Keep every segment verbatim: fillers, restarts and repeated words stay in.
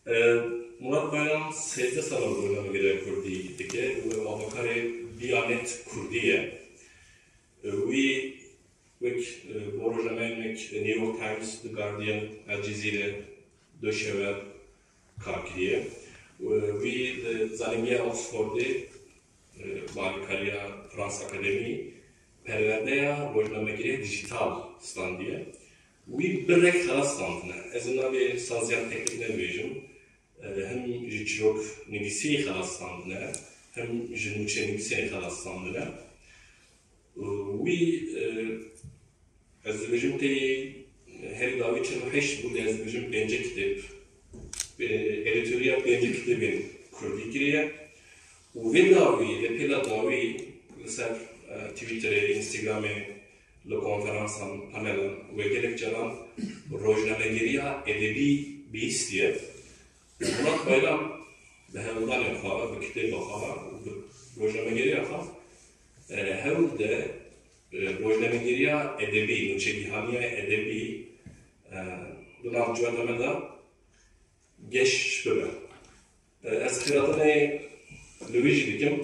Murat Bayram sezde sanal bölümü göre Kurdi dike ve avukare Diyanet Kurdiye. We vek borojamenek New York Times, The Guardian, Al Jazeera, Döşeve Kakriye. We zanimiye Oxford'e Barikariya Frans Akademi perverdeya rojnamegiri dijital standiye. We birek halas standine. Ezina bir sazyan teknikler vejim. Hem jitçilok nivisi halas standine, hem jinuçe nivisi halas standine. We ez vejim te her davetin heş bu ez vejim bence kitap. Editorial bence kitabın kurdi kiriye. Ve davi, lepela davi, ser Twitter'e, Instagram'e, le konferansan, panelen ve gerekçeden rojnamegiriya edebi bir istiye. Murat Bayram behevdan yapar, bir kitap yapar, rojnamegiriya yapar. Hev de rojnamegiriya edebi, nüçegihaniye edebi, dunav cüvedemede geç böyle. Ez kıratını Lübeci dikim,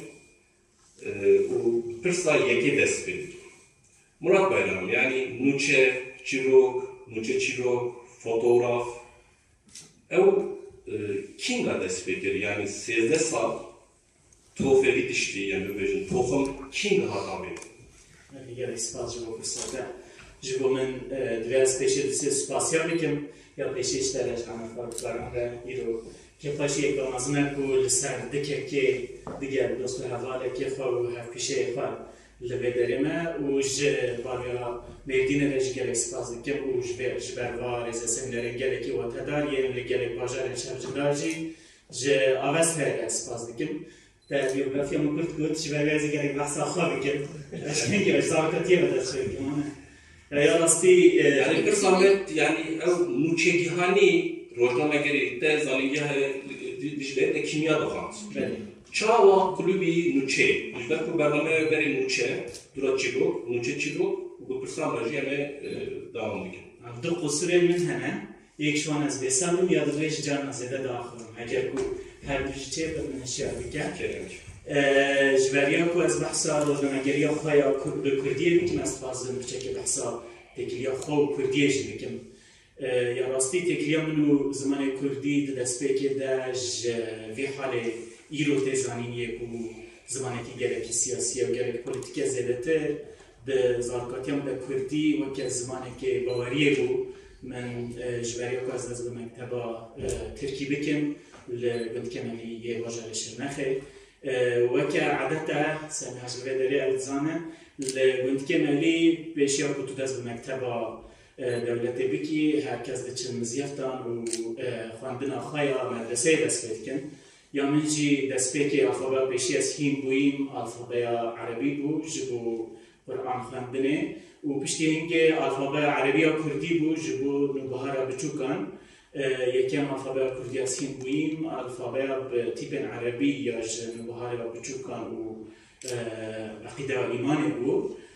o pırsa yeki despedi. Murat Bayram yani nuçe çirok, nuçe çirok, fotoğraf. Ev kinga despedi yani sezde sal tofe bitişti yani Lübeci'nin tohum kinga hatabi. Gerek spazcı bu fırsata. Jibomen dvez peşe dise spasya bikim ya peşe işlerle şanı farklarında yiro. Kefაში եկամազնակ ու լսար դքեքի դիգեր դոստը հավալը կեխով հապիշե խա լվեդերեմը ու ջ բարյա մերդիները ջգերեք սպազիկեմ ու ջբեր ջբերվար էսեսենները գերեկի օթադար երնը գերեք բաժարը չարջդարջի ջ ավես հերեք սպազիկեմ դա բիոգրաֆիա մկրտ գոտ ջբերվեզի գերեք վասախավիկեմ աշքեն գերեք սարկատիևը դասրեկեմ ya rasti yani bir zahmet yani ev nuçegihani rojnamegiri de zaniye dijle de kimya bakans. Çava kulübi nuçe. Dijler ku bername beri nuçe, dura çirok, nuçe çirok bu persamajı yani devam ediyor. Abdul Qusri min hene یک شوان از بسامم یاد ریش جان زده داخلم. اگر کو هر دوشته بدن شعبیه. جبریا کو از بحثا رojnamegiri خوایا به کردی میکم از فازم بچه بحثا تکلیه خو کردیش میکم. یا راستی تکلیه منو زمان کردی دست پیکه داش وی حاله ایرو تزانینیه کو زمانی که گرک سیاسی و گرک پلیتیک زده تر ده زارکاتیم ده کردی و که زمانی که باوریه بو من جبری که از دست مکتبا ترکی بکم لبند کمالی یه واجرش نخه و که عادتا سنهاش بدری الزانه لبند کمالی پیشیا کتو دست مکتبا دولتی بکی هرکس دچن مزیفتان و خواندن آخایا مدرسه دست بکن یا من جی دست بکی الفابا پیشی از هیم بویم الفابا عربی بو جبو قرآن خواندنه و پشتی هنگه الفابا عربی و کردی بو جبو نبهارا بچوکان یکم الفابا کردی از هیم بویم الفابا بتیپ عربی یا نبهارا بچوکان و عقیده و ایمان بو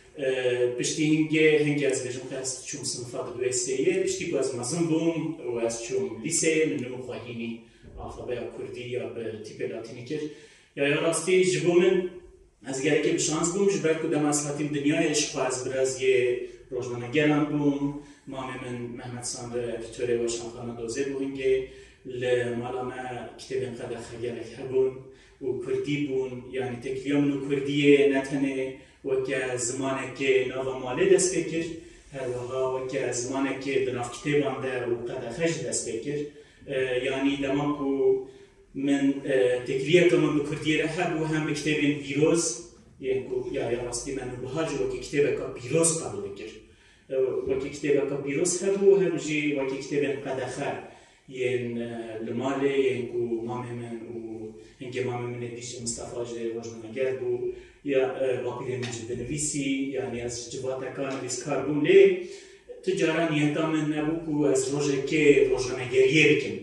پشتی هنگه هنگه از بجم که از چون صنفات دوستیه پشتی که از مزن بوم و از چون لیسه منو خواهینی الفابا کردی یا به تیپ لاتینی کرد یا یا راستی جبومن از گره که بشانس بوم جبر که دم اصلاتیم دنیایش خواهد براز یه روزنامه‌گران بوم مام من محمد ساندر ادیتور و شانخانه دوزه بو هنگه لمالامه کتابین قدر خگرک هبون و کردی بون یعنی تکلیه منو کردیه نتنه و که زمانی که نو ماله دست بکر هر واقع و که زمانی که دناف کتابان ده و قدر خش دست بکر یعنی دمان کو من تکلیه که من بکردیه ره و هم بکتابین بیروز یعنی یا یا راستی من بهاج و که کتابه که بیروز قبول بکر و که کتابه که بیروز هبو هم جی و که کتابین قدر خر یعنی لماله یعنی کو مام من و هنگه مام من دیش مصطفی جه روزنامه‌گر بو یا باقی مجد نویسی یعنی از جوات کار نویس کار بوم لی تجارا نیتا من نبود کو از روزه که روزنامه‌گریه بکن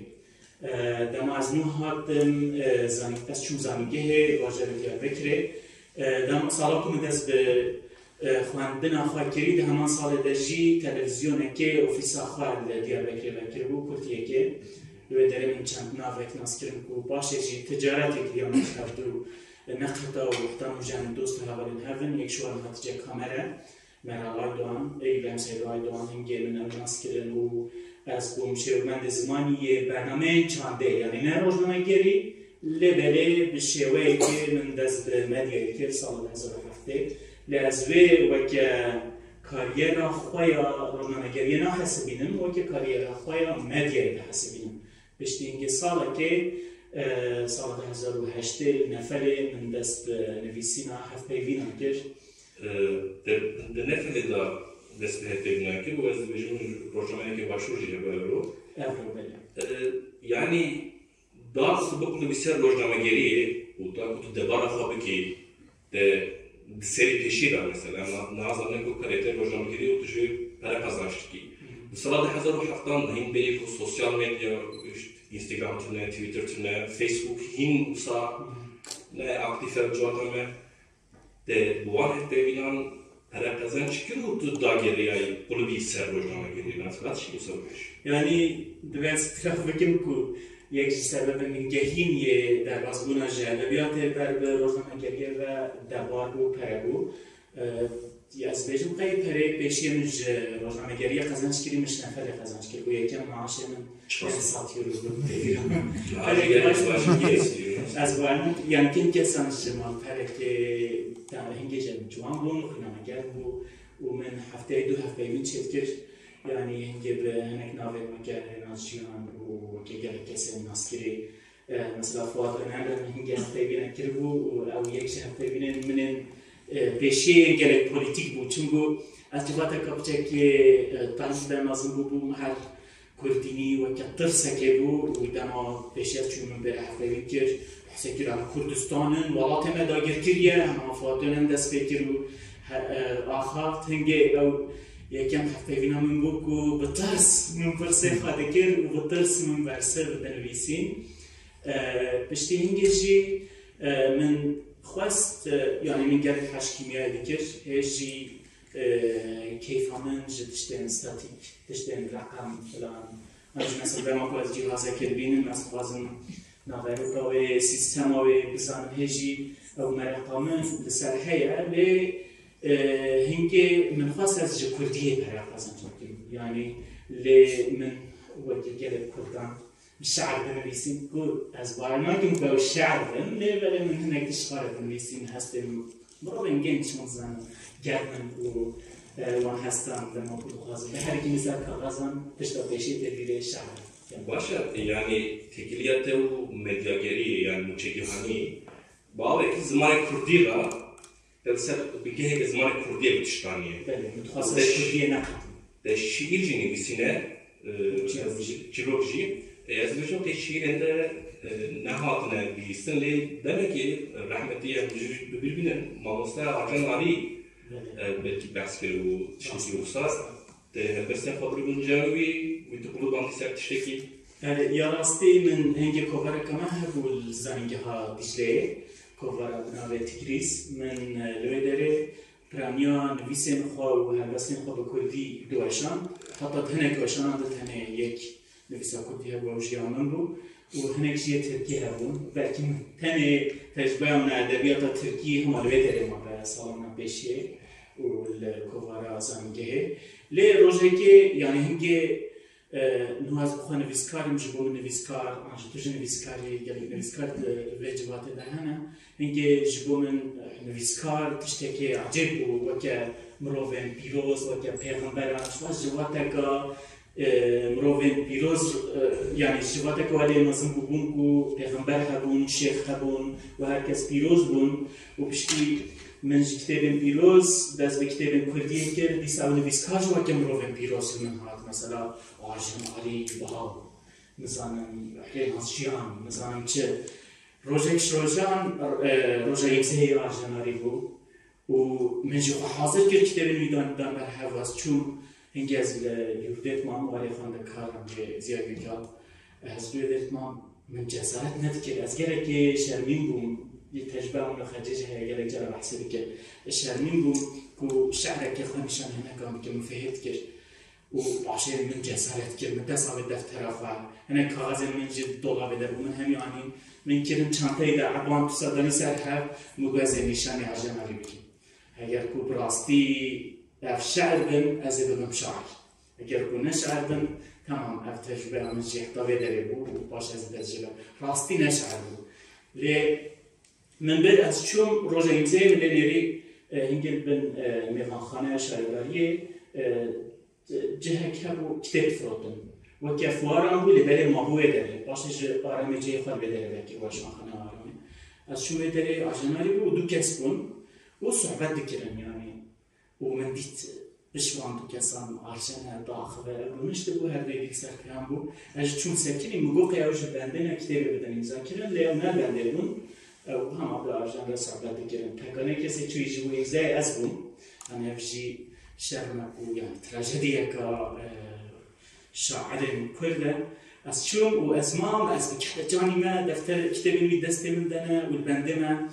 دم از نو هاتم زنی از چون زنیگه واجد دیار بکره دم سالا کم دست به خواندن آخواه کرید همان سال دجی تلویزیونه که اوفیس آخواه دیار بکره بکره بو کرتیه که لو درم چند نافک ناس کردن کو باشه جی تجارتی که یا نکردو نقطه و وقتا مجان دوست هاولین هفن یک شوار نتیجه کامره مرا دوام ایلام سیروای دوام هنگی من ناس کردن و از بومشه من زمانی برنامه چنده یعنی نه روزنامه‌نگاری لبله بشوی که من دست به مدیای که سال دو هزار و هفت لازوی و که کاریرا خویا روزنامه‌نگاری نه حسابینم و که کاریرا خویا مدیای حسابینم بشتی اینکه ساله که سال دو هزار و هشت نفر من دست به نویسینا هفت پیوینم کرد در نفر دا دست به هفت پیوینم کرد و از بجمون روزنامه‌نگاری که باشوری جبرو یعنی داست بکنه بسیار روزنامه‌نگاری و تا تو دبار خوابی که ده سری پیشی دار مثلا نازم نگو کاریت روزنامه‌نگاری و توی پره پزنشتی مثلا ده هزار و هفتان این بری که سوشال مدیا اینستاگرام تونه توییتر تونه فیسبوک هین وسا نه اکتیفه جوانه ده بوان هفته بینان پره پزنش که رو تو داگریای قلبی سر روزنامه‌نگاری نسبت چی مسابقش یعنی دوست طرف بگم که یک سبب من گهیم یه در بازگونه جالبیات بر به روزنامه‌نگاری و دبار بو پره بو از بیشتر قید پره پیشی من روزنامه‌نگاری قزنش کردیم مش نفر قزنش کرد و یکم معاش من ساعتی رو بگیرم. از وان یعنی کن کسان جمال پره که در هنگیج جوان بون روزنامه‌نگار بو و من هفته دو هفته من چیز کرد یعنی هنگی به هنگ ناوی مگر نازجیان و که گل کسی ناسکری مثلا فواد نمیدن هنگی هفته بینن کرد و او یک هفته بینن منن پیشی گل پولیتیک بود چون گو از جوات کابچه که تنظیم به مازن بود بود هر کردینی و که ترسه که بود و دما پیشی از چون من به هفته بین کرد حسی کرد هم کردستانن ولات هم داگر کریه هم فوادن هم دست بکر و آخر هنگی او یکم هفته بینم من بود که بترس من برسه خواهد کرد و بترس من برسه بنویسیم پشتی هنگیجی من خواست یعنی من گرد هش کیمیایی دیگر هجی کیف همون جدشتن استاتیک دشتن رقم فلان از مثلا به ما باز جهازه کردیم از خوازم نظریه و سیستم و بزن هجی او مرقامن لسر هیا ل هنگی من خواست از جکردیه پرقازم کنیم یعنی ل من وقتی گله کردم شعر بنویسیم که از بارنامه که شعر بن ل ولی من هنگ تشکار بنویسیم هستیم برای اینکه چون زن گردن و وان هستم دما بود خواست به هر کی مثل کاغذم تشتا پیشی تدیره شعر باشه یعنی تکلیات و مدیاگری یعنی موچگیهانی با وقتی زمان کردی را درسته بگه که زمان کردی بتشتانیه. بله متخصص کردی نه. در شعر جنی بسینه چیروجی از میشم که شعر انده نهاد نه بیستن لی دمکی رحمتی هم جوری ببینن ماموسته آرژان عالی بلکی بحث کرد و چیزی وساس ده بسیار خبری من جنوبی میتونم باندی سر تشکی. یا راستی من هنگی کوفر کمان هبول زنگه ها دیشله کوفر ناوی تکریس من لوی داره پرانیا نویسین خواه و هلبسین خواه به کردی دوشان حتی تنه دوشان هم تنه یک نویسا کردی ها با جیانان رو و هنه کشیه ترکی ها بون بلکه تنه تجربه اون ادبیات ترکی هم لوی داره ما به سالان پیشیه و کوفر زنگه لی روزه که یعنی هنگی نواز بخواه نویسکاریم جبو نویسکار آنجا توش نویسکاری گلی نویسکار به جوات دهانه اینکه جبو من نویسکار تشته که عجب بود و که مروفن پیروز و که پیغمبر آنجواز جوات که مروفن پیروز یعنی جوات که ولی نظم ببون که پیغمبر هبون شیخ هبون و هر کس پیروز بون و پشتی من کتاب پیروز دست به کتاب کردی که دیسا و نویسکار جوات که مروفن پیروز من هات مثلا آرژان عالی بها مثلا حین هاشیان مثلا چه روزش روزان روزه یکسه آرژان عالی بود و من جو حاضر کرد کتاب میدان دان بر حواس چون هنگی از یودت ما ولی خانده کارم که زیادی کرد از یودت ما من جسارت ندید از گره که شرمین بوم یه تجربه اون خارجی هایی گره جرا بحثی که شرمین بوم که شعر که خانشان هنگام که مفهد کرد و باشه من جسارت کرد من دست آب دفتر آخر هنر کاغذ من جد دولا بده و من همی آنیم من کردم چانتای در عبان تو صدانی سر هر مگوز نشانی عجم علی بکیم اگر کو براستی اف شعر بن از بگم شعر اگر کو نشعر بن تمام اف تجربه آمد جهتاوی داره بود و باشه از تجربه راستی نشعر بود لی من بعد از چون روز امضای من نری هنگل بن میخانخانه شاعریه جه کبو کتاب فرودن و کفوارم بود لیبل ماهوی داره باشه آرامی جه خال بداره بکی واش خانه آرامی از شو داره آجناری بود دو کس بون و صحبت دکرن یعنی و من دیت بشوان دو کسان آرشن داخل و نشته بود هر دیگه سر پیام بود از چون سکینی مگو قیاوش بنده نه کتاب بدن امضا کردن لیام نه بنده بون و هم آب آرژان را صحبت دکرن تکانه کسی چوی جوی امضای از بون انا افجی شرم و يعني تراجيديا كا شاعر كرده از شوم و از مام از بكحة جاني ما دفتر كتابي من دستي من دنا والبندمة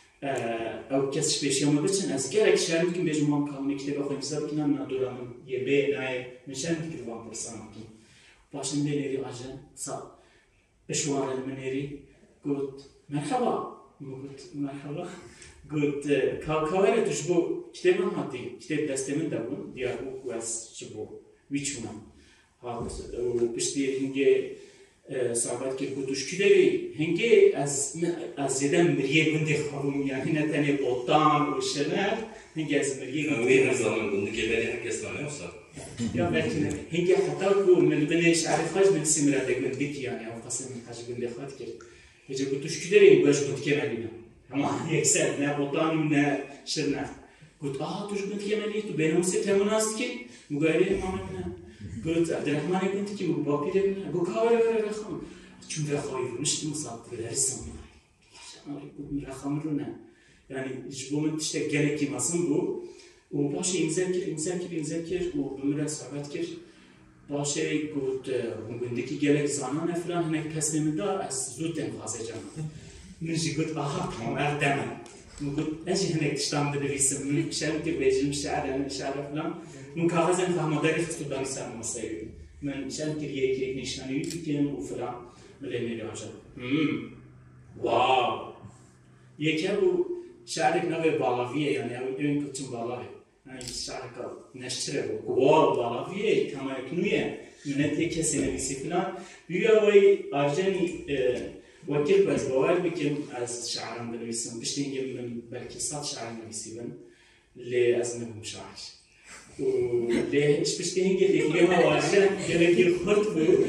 او كسش بيش يوم بتشن از جالك شعر ممكن بيجو مام كامل كتاب اخوي مسابق كنا نادورا من يبي ناي مشان كتاب وان برسان ممكن باشن بينيري عجن صار بشوار المنيري قلت مرحبا قلت مرحبا قلت كاوكاوير تشبو كتاب هاتي كتاب دستمن دابون ديارو واس شبو ويچونم هات وبشتي هنگي صعبات كي قلتوش كدابي هنگي از از زدم مريه گندي خارون يعني نتاني بوطان وشنر هنگي از مريه گندي هر زمان گندي كبالي حق اسمانه وصار يا لكن هنگي حتى كو من بنيش عارف خاش من سمراتك من بيتي يعني او قسم من حاجه گندي خات كده هجا قلتوش كدابي باش قلت كمالينا اما يكسر نه بوطان نه شرنا قلت اه توش كنت كمالي تو بينهم ست مناس كي مغاري مامنا قلت عبد الرحمن كنت كي مبابي لنا قلت هاوري ولا رخم شو رخاوي مش مصاب في الرسم انا قلت رخم لنا يعني جبو من تشتغل كي ماسن بو وباشي مذاكر مذاكر مذاكر وبمرا صعبات كر باشي قلت وعندك جالك زمان فلان هناك كسم دا از زود تنخازه جان نجي قلت آها تمام أردمن قلت أجي هناك تشتام بدريسم من شام كبيجي مشاعر أنا مشاعر فلان من كاغزن فهم داري خطو داني سام مصير من شام كريه كي نشاني يتكلم وفلان مليني راجع هم واو يكابو شعرك نوع بالاويه يعني أو يوم كنتم بالاوي يعني شعرك نشتره واو بالاويه كما يكنويه من أتيك سنة فلان بيجاوي أرجاني وكيف بس باور بكم از شعرم بنویسم بشتینگی من بلکه صد شعر نویسیدم لی از من مشاعر و لیش بشتینگی لیکلی ما واجه گلگی خورد بود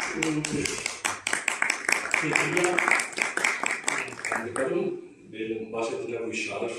لیکلیا Bakalım benim bahsettiğim bu şair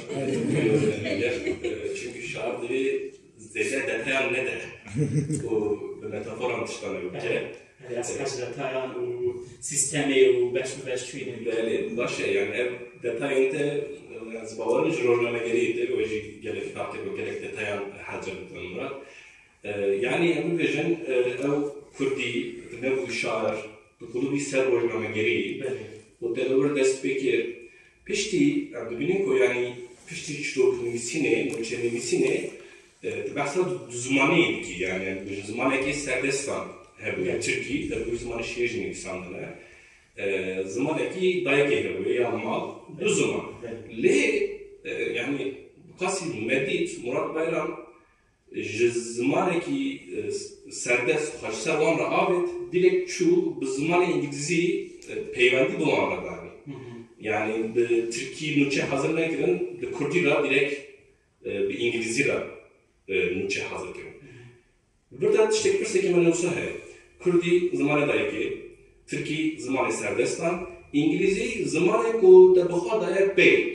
çünkü şair de zede detaylı ne de o metaforan dışlanıyor ki از detaylı و سیستمی و بش بش چوینه بله باشه yani ev detayında az bavarın jornalına geliydi ve gelip farklı bir gerek detaylı harcadıkları Murat yani emin vejin ev Kurdi ne bu şair bu kulu bir ser jornalına geliyor o televizyon desteği pişti abdülbinin ko yani pişti çlok misine noçene misine bahsed zamanıydı ki yani bu zamanki serbestan هبوية تركي دبوي زمان الشيء نيساندنا زمان أكيد دايك هبوية يا مال دو زمان ليه يعني قاسي مديت مراد بيرام زمان أكيد سردس خش سوان رأبت ديلك شو بزمان إنجليزي بيواندي دوام راداني يعني بتركي نوچه hazır ne kirin بكردي را ديلك بإنجليزي را نوچه hazır kirin burada tiştek bir sekime nüsa hay Kurdi zamanı dayaki, Türkiye zamanı serbestan, İngilizce zamanı ko da bakha dayak bey.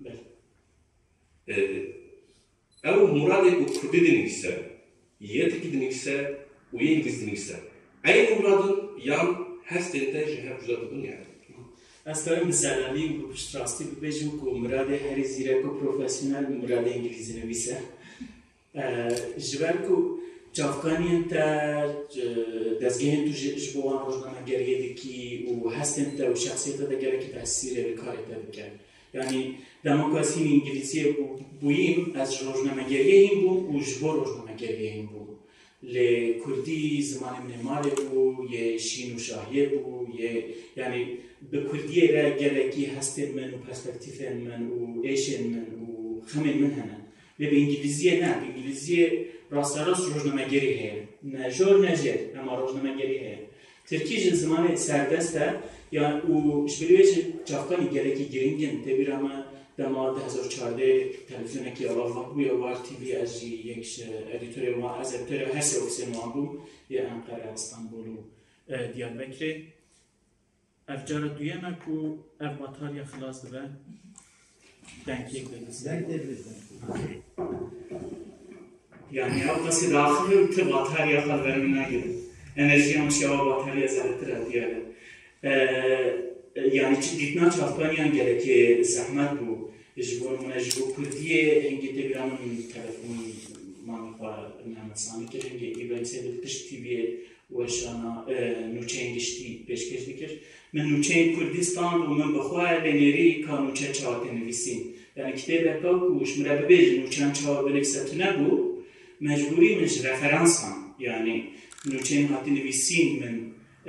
Ev muradı bu Kurdi dinliyse, yetki dinliyse, o İngiliz dinliyse, aynı muradın yan hastente cihaz cüzdatın yani. Aslında misalleri bu piştrasti bir bejim ko muradı her zira ko profesyonel muradı İngilizce neyse, jiber ko جافکانی تا دزگین تو جبوان روزنامه گریه کی و هستن تا و شخصیت تا گره کی تاثیر کاری تا بکن یعنی دموکراسی انگلیسی بویم از روزنامه گریه این بو و جبو روزنامه گریه این بو لكردي زمان من ماله بو يه شين وشاهيه بو يه يعني بكردية را جلكي هستن من وبرسبكتيفن من وإيشن من وخمن من هنا لبإنجليزية نا بإنجليزية راس راس روزنامه گری هي نجور نجر اما روزنامه گری هي ترکیه زمان سردسته yani o şbirleşi çafkani geleki giringin tebir ama dama ده هزار و چهارده televizyona ki Allah bu ya var T V az yekş editörü var az editörü her şey ofisine bu ya Ankara İstanbul'u Diyarbakır evcara duyana ku ev batarya xalas dibe denklik dediniz. Yani yapması dahil te batarya xal vermene gibi enerji amşava batarya zerretir diyelim. Yani ditna çafkaniyan gereki zahmet bu. Jibor menajbu Kurdiye hengi tebiranın telefon manfa namasani ki hengi ibense pişt T V ve şana nuçen geçti peşkeş dikir. Men nuçen Kurdistan ve men bxwa leneri ka nuçen çavate nevisin. Yani kitap ku şmra bebej nuçen çav beleksetine bu mecburi min referansan yani nuçen hati nevisin men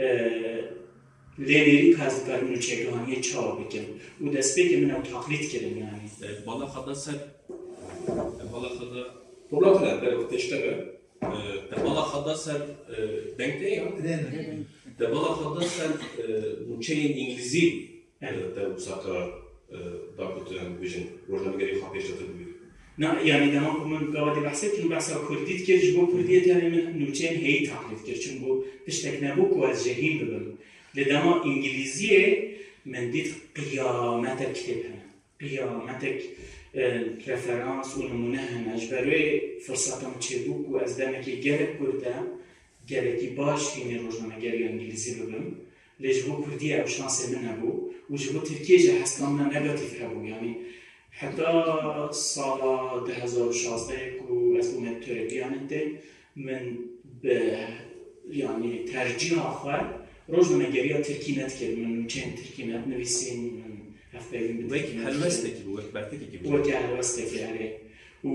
leneri kazdıklar nuçekaniye çav bikin. O despeki men o taklit kirin yani. Bala kada ser bala kada Polatlar da teştebe bala kada ser denkte ya. De bala kada ser nuçeyin İngilizi de usaka da kutuyan bijin rojan geri xapeşte tabii. Na yani demek ki ben gavadi bahsettim bahsa Kurdit ki jibo Kurdiyet yani men nuçeyin heyi taklit kir çünkü bu tiştekne bu ku az jehim bibim. Le dema İngiliziye men dit kıyametek kitap kıyametek referans و نمونه هنه جبروی فرصتم چه بوک و از دمه که گرک کرده گرکی باش فینی روزنامه گری انگلیزی ببم لجبو کردی او شانس من هبو و جبو ترکیه جه حسکامنا نگاتیف هبو یعنی حتی سال ده هزار و شازده که از اومد تربیانته من به یعنی ترجیح آخر روزنامه گری ترکی نت کرد من چند ترکی نت نویسین وەک هەلوەستێکی بوو وەک بەرتێکی بوو وەک هەلوەستێکی هەرێ و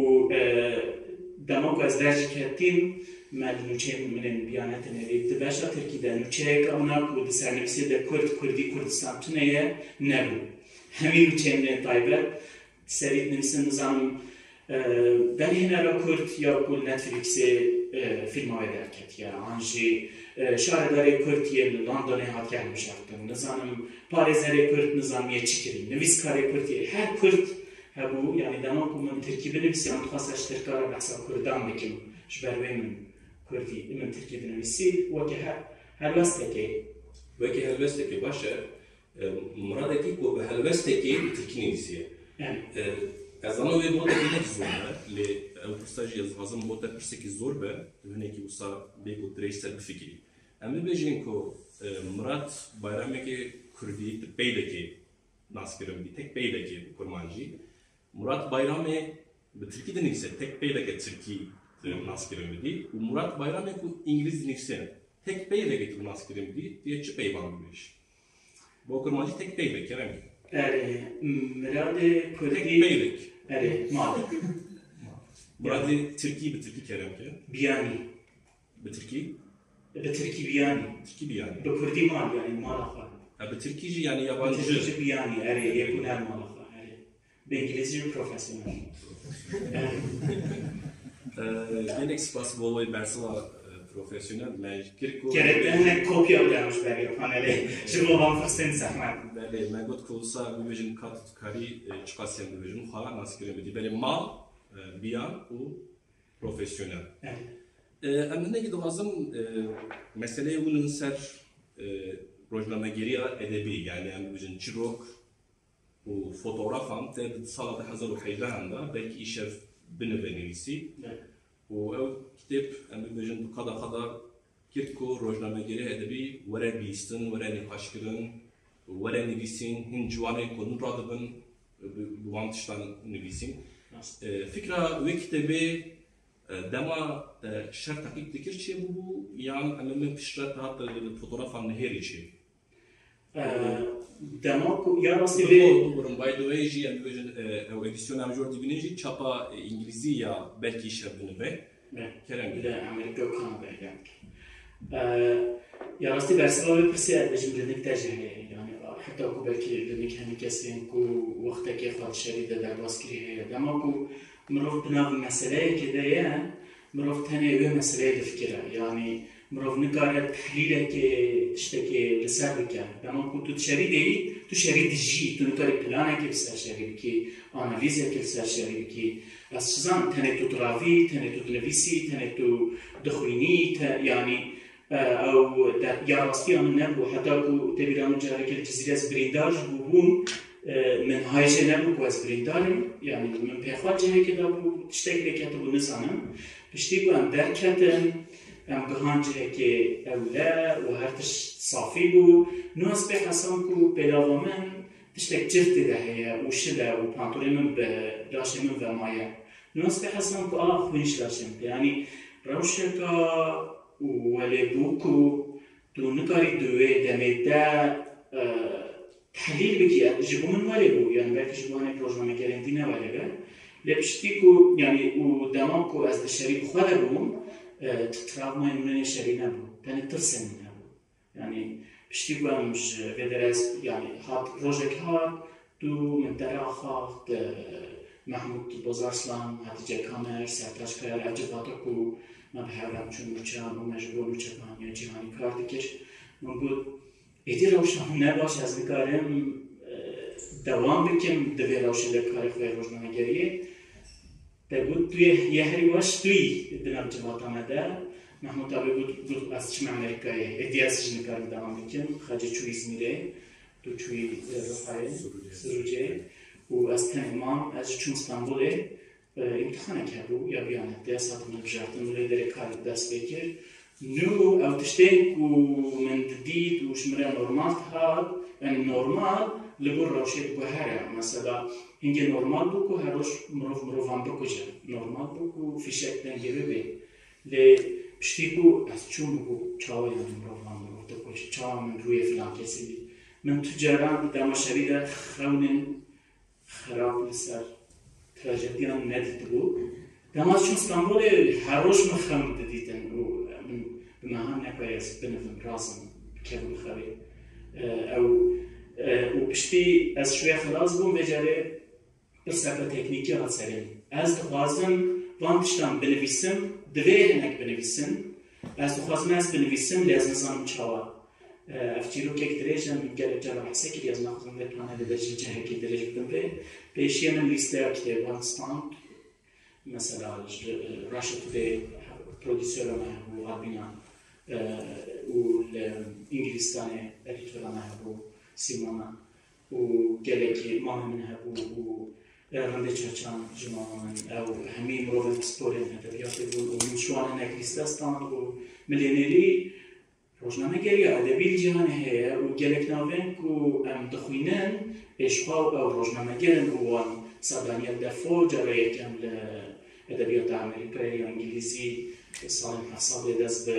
دەمەک ئەس داژی کەتیم مال نوچەی منێن بیانەتە نەوێ دباشە ترکیدا نوچەیەک ئەو ناکو دەسانەویسێ دە کورد کوردی کوردستان تونەیە نەبوو هەمین نوچەی منێن تایبەت سەریت نویسن نزانم بەرهێنەرە کورد یا کول نەتفلیکسێ فیلماوێ دەرکەت یا ئانژی شارەدارê Kurd yên li Londonê hatiye hilbijartin, nizanim parêzerê Kurd nizamiye çi kirî, nivîskarê Kurd yê her Kurd hebû yani dema ku min Tirkî binivîsî an dixwast ji tirkara behsa Kurdan bikim ji ber wê min Kurdî min Tirkî dinivîsî wekî helwestekê wekî helwestekê baş e muradekî ku bi helwestekê Tirkî nivîsiye ez zana wê bota gelek zor be lê ew pirsa jî ez dixwazim bota pirsekî zor be hinekî wisa bê ku dirêj ser bifikirî em bibêjin ku Murat bayramekê Kurdî di peylekê naskirin bî tek peylekê bi kurmancî Murat bayramê bi Tirkî dinivîse tek peyleke Tirkî naskirin bidî û Murat bayramê ku İngiliz dinivîse tek peylekê tu naskirin bidî diye çi peyvan bibêj bo kurmancî tek peylek kerem erê miradê Kurdî tek peylek erê mal Muradê Tirkî bi Tirkî keremke biyanî bi Tirkî bi Tirkî biyanî Tirkî biyanî bi Kurdî mal yani mala xwe bi Tirkî jî yani yabancı bi Tirkî biyanî erê yekûn her mala xwe erê bi İngilîzî jî profesyonel gelek spas bo wê bersila profesyonel me kir ku gerek hinek kopya bidermiş berê panelê ji bo van firstên zehmet belê me got ku wisa bibêjin kat karî çiqasiyên bibêjin xwe naskirin bidî belê mal biyan û profesyonel em hinekî dixwazim meseleyê hûn ser rojnamegeriya edebî yani em bibêjin çîrok û fotografan te di sala de hezar û heydehan da belkî îşev binive nivîsî û ew kitêb em bibêjin bi qada qada girt ku rojnamegeriya edebî were bîstin were nîqaşkirin were nivîsîn hin ciwanê ku nû radibin bi wan tiştan nivîsîn fikra wê kitêbê dema şer teqîq dikir çê bû yan em min pişret hat fotoğrafan nihêrî çê dema ku ya rastî vê by the way jî em bibêjin ew edîsyona em jor dibînin jî çapa İngilîzî ya belkî îşev binive کرم لأمريكا وكندا يعني يا راستي برسالة بپرسی ادبج مردنك تجهه يعني حتى اكو بلكي لنك هني كسين كو وقتك يخوض شريدة در باسكري هي دما كو مروف بناف مسألة كده يعني مروف تاني اوه مسألة الفكرة يعني مروف نقارة تحليلة كي تشتكي لسر بكا دما كو تو تشريدي تو شريد جي تو نقارة بلانة كي بسر شريد كي analize كي بسر شريد كي از چیزان تاني تو تراوي تاني تو تنفيسي تاني تو دخويني يعني او در یا راستی آن نبود حتی کو تبیران جاری که جزیره از بریندار بودم من هایش نبود کو از بریندارم یعنی من پیخواد جایی که دارم تشتکی بکت بود نسانم پشتی کو ام درکتن ام گهان جایی که اوله و هرتش صافی بود نوز به حسام کو پیداوامن تشتک جرت دهیه و شده و پانتوری من به لاشه من و مایه نوز به حسام کو آه خوینش لاشم یعنی روشه که ولی بوکو تو نکاری دوی دمیده تحلیل بکی جبو من ولی بو یعنی بلکه جبو هنه پروژنامه گرندی نه ولی به لپشتی کو یعنی او دمان کو از دشری بخواده بوم تراومای من شری نبو تنه ترسن نبو یعنی پشتی کو همش بدرس یعنی هات روژک هات تو من تراخات محمود بازارسلان هاتیجه کامر سرتاش کار عجباتا کو ما بحاولم چون نوچه‌ام و مجبور نوچه‌ام یا جهانی کار دیگر من بود ایدی روشن نباش از نکارم دوام بکم دوی روشن دکار خوی روزنامه‌نگاریه تقول توی یه هری باش توی دنام جوات آمده محمود آبی بود بود از چه امریکایی ایدی ازش نکارم دوام بکم خواجه چوی زمیره تو چوی رفای سروجه و از تنمام از چون استانبوله امتحانه کرد یا بیانه دست هاتون بجارتن ولی در کار دست بکر نو او تشتین کو من دید و شمره نورمال هاد یعنی نورمال لبور روشید بو هره مثلا هنگه نورمال بو که هروش مروف مروفان بو کجا نورمال بو که فیشک دنگه ببه لی پشتی بو از چون بو چاوه یعنی مروفان مروف دو کجا چاوه من روی فلان کسی بید من تجاران دماشوی در خونن خراب لسر تراژدیان ندید بود. داماد چون استانبول هر روز مخم دیدن و من به مهم نکایست بنفهم رازم کردم خبری. او و پشتی از شوی خلاص بوم بجاره برسافه تکنیکی را سریم. از دخوازم وان تشتم بنویسم دوی هنگ بنویسم. از دخوازم از بنویسم لیاز نظام چاوا. افتیرو که درجه من گرد جرا حسی که لیاز نخوام بتوانه درجه جه که درجه بدم به پیشی من لیسته کتابان ستاند مثلا راشد توی پرودیسور ما و آبینا و انگلیستانه ادیتور ما و سیمونا و گلکی ما من هبو و رنده چرچان جمع من او همین مروفت سپورین ادبیاتی بود و من شوان هنک لیسته ستاند و ملینری روزنامه‌نگاری ادبی جهان هست و گلک ناوین کو ام دخوینن اشقاق او روزنامه‌نگارن وان سادانیل دفو جرای کم ل ادبیات آمریکایی و انگلیسی سال حساب دست به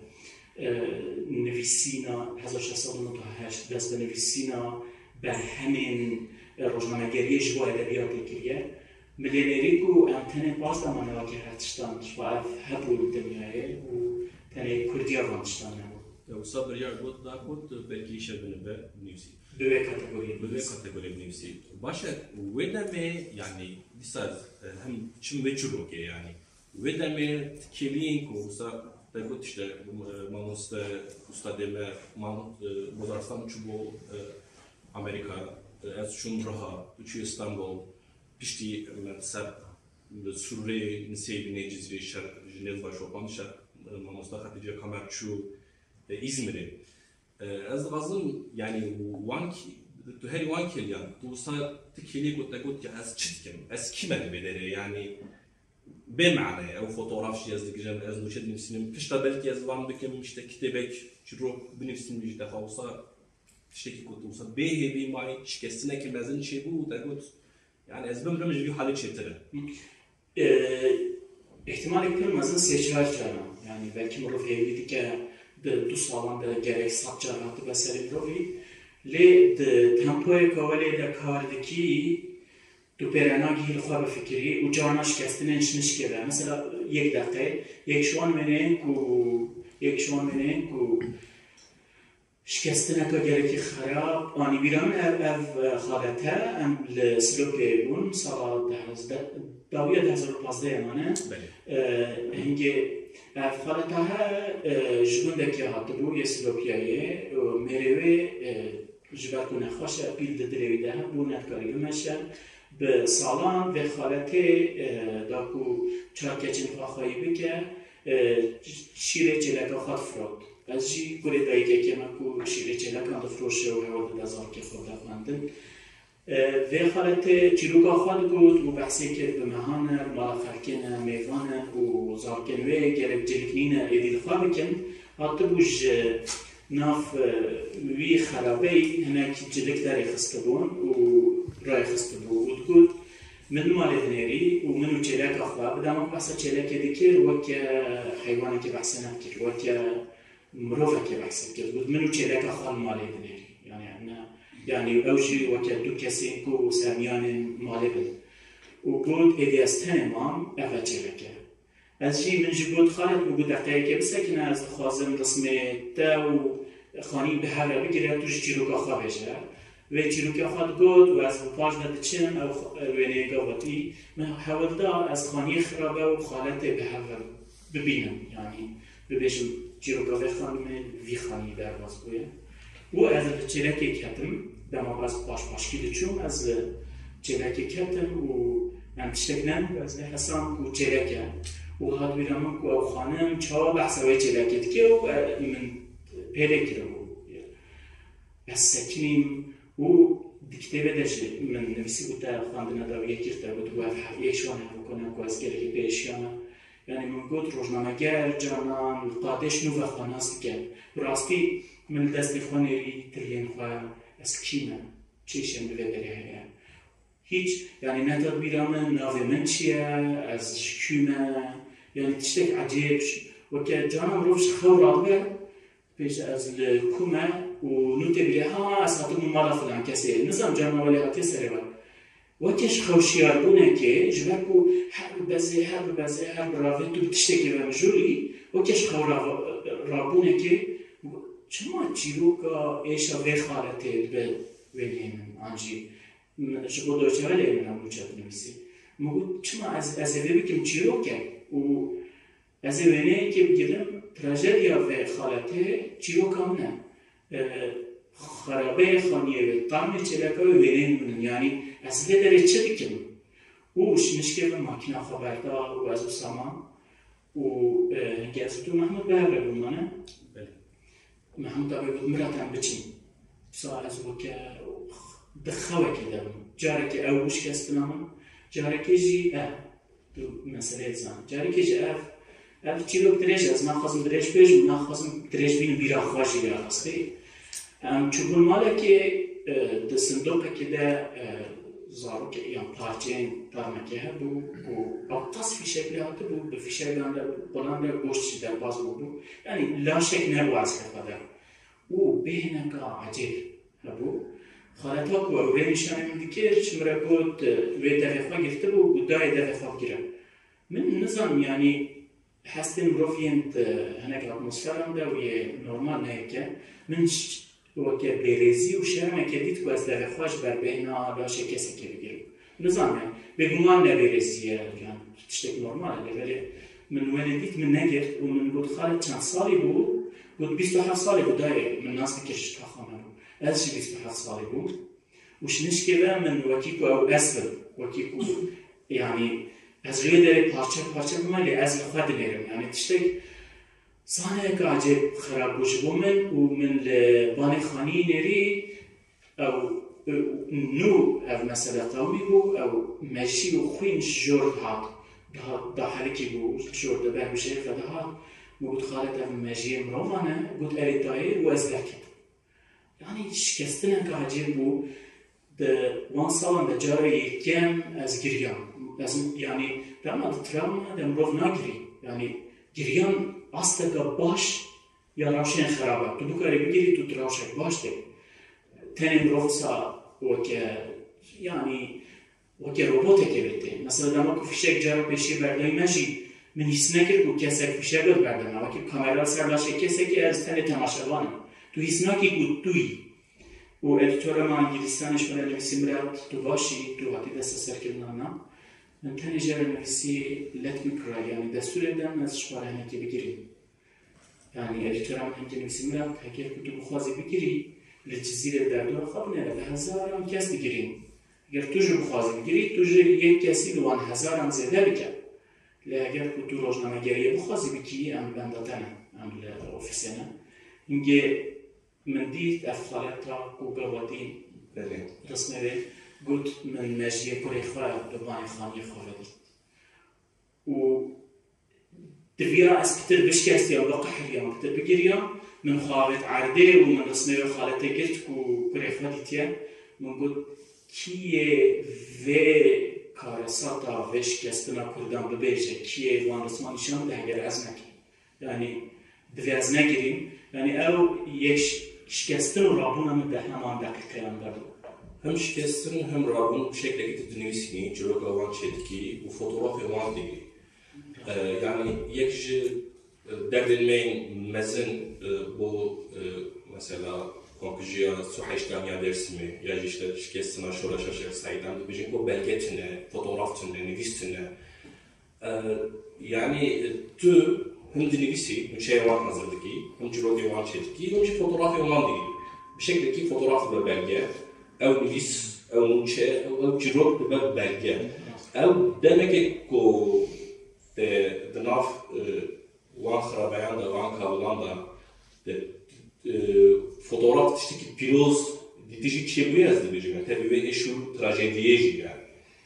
نویسینا هزار و ششصد و نود و هشت دست به نویسینا بر همین روزنامه‌نگاری جوا ادبیات کریه ملینری کو ام تنه باز دامانه واقع هستند و هبول دنیای و تنه کردیا وانشتان وصاب ريال بود داخل بلكيشة بنبه نيوسي. دوه كاتيجوري. دوه كاتيجوري بنيوسي. باشا وده ما يعني لسه هم شو بيجروك يعني وده ما تكلين كوسا تقول تشتا ما نست أستاذ ما ما بزارستان شو بو أمريكا از شون رها توی استانبول پشتی من سر سوره نسیب نجزیره شهر جنیز باشه و شهر ما مستخدم دیگه کامر شو İzmir'e. Az lazım yani wank to her wank yani to sa tekili قلت قلت az çitkim az kime bedere yani بمعنى او fotoğrafçı yazdık jam az nuşet nefsinin pişta belki yazvam bikem işte kitebek çiro bnefsin bir defa olsa işteki قلت olsa behebi mai şikestine kimazın şey bu da قلت yani az bimrem bir halı çetire. ihtimal eklemezin seçiler çana yani belki muruf evlilik ki دو سالان در گرای سابجارات بسری روی لی تمپوی کوالی در کار دکی دو پیرناگی هیل خواب فکری و جانش کستنش نشکره مثلا یک دقیقه یک شوان منه کو یک شوان منه کو شکستنه که گره که خراب آنی بیران او او خالته ام لسلوک بون سال داویه ده هزار و پازده امانه هنگه او خالته ها جبونده که هاته بو یه سلوکیایه مروه جبر کنه خوشه پیل ددروی ده بو ندکاری بمشه به سالان و خالته داکو چاکه چند خواهی بکه شیره چلکه خواد فراد از جی کوری دایی که من کو شیره چلکه اند فروشه و هوا دزار که خود خواندن و خالته چیروکا خواد بود و بحثی که به مهانه مال خرکن میوانه و زارکنوه گرک جلکنینه ایدیل خواه بکن حتی بوش ناف وی خرابی هناك جلك داري خستبون و راي خستبون وتقول من مال هنري ومنو تشلاك اخوا بدا ما بحث تشلاك ذكر وك حيوانك بحثنا كير وك مروفك بحث كير تقول منو تشلاك اخوا مال هنري يعني عندنا يعني اوجي وك دو كاسينكو ساميان مال بل وقول اذا استنمام افا تشلاك از جی من جبود خالد بگو دقیقه که بسه که نه از خوازم رسمه تا و خانی به هر بگیره توش چیروکا خواه بشه و چیروکا خواه گود و از پاش نده چم او وینه گاوتی من حاول دا از خانی خرابه و خالت به هر ببینم یعنی ببیشم چیروکا بخوانم وی خانی در باز بویه و از چیلکی کتم دما باز پاش پاشکی دچوم از چیلکی کتم و من تشتکنم از حسام کو چیلکه و هاد بیرامون کو خانم چا بحثوی چلاکت که و من پیدا کرده بس سکنیم و دکته بدش من نویسی بود در خواندن داویه کرده بود و یک شوان هم کنم که از گره پیشیانه یعنی من گفت روزنامه‌گر جانان قادش نو و خاناست که راستی من دست خانری ترین خواه از کیمه چیشم به بره هیچ یعنی نتاد بیرامون ناوی من چیه از کیمه يعني تشتك عجيب وكان جانا روش خور رابع بيش از الكومة ونوتي بليها اساتو ممارا فلان كسي نظام جانا ولا تسربا وكاش خوشيار بونا كي جباكو حرب بازي حرب بازي حرب رافيتو تشتكي بمجولي وكاش خور رابونا كي شما تشيروكا ايشا في خالتي بل ويلين انجي جبو دوشا ولا من ابوچات نفسي مگو شما از از بكم تشيروكا و از وینه که بگیرم تراژدیا و خالته چیروکا نه خرابه خانیه و طعم چلکا و وینه منن یعنی از داره چه دکم وش نشکه و ماکینا خبردار و از سامان و هنگه از تو محمود بهره بمانه محمود آبی بود مراتم بچین سا از وکه دخوه که دارم جاره که او بوش کستنامن جاره که جی اه دو مسئله زن جاری که جه اف اف چیروک درش از من خواستم درش پیش و من خواستم درش بینم بیرا خواشی بیرا خسته چون مالا که ده صندوق که ده زارو که یا پارچین ترمکه ها بو و اقتص فی شکلی هاته بو به فی شکلی هاته بلند گوشت در باز بو یعنی لا شک نبو از که خدا و بهنه که عجیب هبو خالتا کو اوره نشانه من دیگر چمره بود وی دفعه گرفته بود و دای دفعه گیره من نظام یعنی حسن مروفیند هناك اتمسفرم ده و یه نورمال نه که من وکه بریزی و شرمه که دید که از دفعه خوش بر بهنا لاشه کسی که بگیرم نظام یعنی بگمان نه بریزیه یعنی تشتک نورماله ولی من ولدیت من نگرد و من بود خالد چند سالی بود بود بیست و هفت سالی بود دای من ناس بکشت تا خانه بود از چی بیست و هفت سالی بود وش نشکه من وکیکو او اسفل وکیکو یعنی از روی داره پارچه پارچه بمالی از خود دارم یعنی تشتک سانه که عجب خراب بوش بومن و من لبان خانی نری او نو او مسئله قومی بو او مجی و خوینش جورد هات دا حرکی بو جورد بر بشه فده هات بود خالد او مجی مروانه بود اریتایی و از لکت یعنی شکستنه که عجب بو ده وان سالان ده جاره یکم از گریان یعنی دما ده تراما ده مروف ناگری یعنی گریان است که باش یا روشن خرابه تو بکاری بگیری تو روشن باش ده تنم روسا وکه یعنی وکه روبوته که بده مثلا دما که فیشک جاره پیشی بردای مجی من هیچ نکرد که کسی پیشه گرد بردم اما که کامرا سر لاشه کسی که از تن تماشاوانم تو هیچ نکی که توی و ادیتور ما انگلیستانش من نویسیم رد تو باشی تو وقتی دست سر کردنم من تنی جر نویسی let me cry یعنی دستور دادم از شماره که بگیریم یعنی ادیتورم هم که نویسیم رد اگر که تو بخوازی بگیری لجزیره در دور خواب نره به هزارم کس بگیریم اگر تو جو بخوازی بگیری تو جو یک کسی دوان هزارم زیاده بکن اگر که تو روزنامه گریه بخوازی بکی ام بنداتنه ام اوفیسینه اینگه من دید افخالت را گوگل ودین رسمه گوت من مجیه کلی خواه دوانی خانی خواه دید و دویرا از کتر بشکستی یا بقحر یا کتر بگیریم من خالت عرده و من رسمه خالت گرت کو کلی خواه دیتیه من گوت کیه و کارساتا و شکستنا کردان ببیجه کیه وان رسمان نشان ده اگر از نکی یعنی دوی از نگیریم یعنی او یک شکستن و رابون هم ده همان دقیقه هم دارد هم شکستن هم رابون bu şekilde dinlemişsiniz جلوی آوان çetki و fotoğraf آوان دیگه yani یک derdilmeyin mezun bu mesela konkujiya suhaştanya dersimi ya işte şikestine şora şaşır saydan bizim bu belgetine fotoğrafçına nivistine yani tu hem dinlevisi bir şey var hazırdaki hem جلوی آوان çetki hem bir fotoğraf آوان دیگه bir şekilde ki fotoğraf ve belge ev nivis ev nuşe ev جلوی ve belge ev demek ki ko de naf وان خرابیان da وان kablan da fotoğraf işte ki piroz ditici şey bu yazdı bizim tabii ve şu trajediye yani.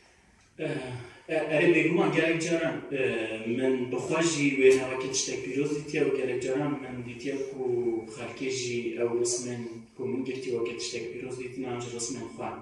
اره بگویم گرگ جارم من بخواجی و نوکت شتک پیروز دیتیا و گرگ جارم من دیتیا کو خالکی جی او رسمن کو من گرتی وکت شتک پیروز دیتی نامج رسمن خوان.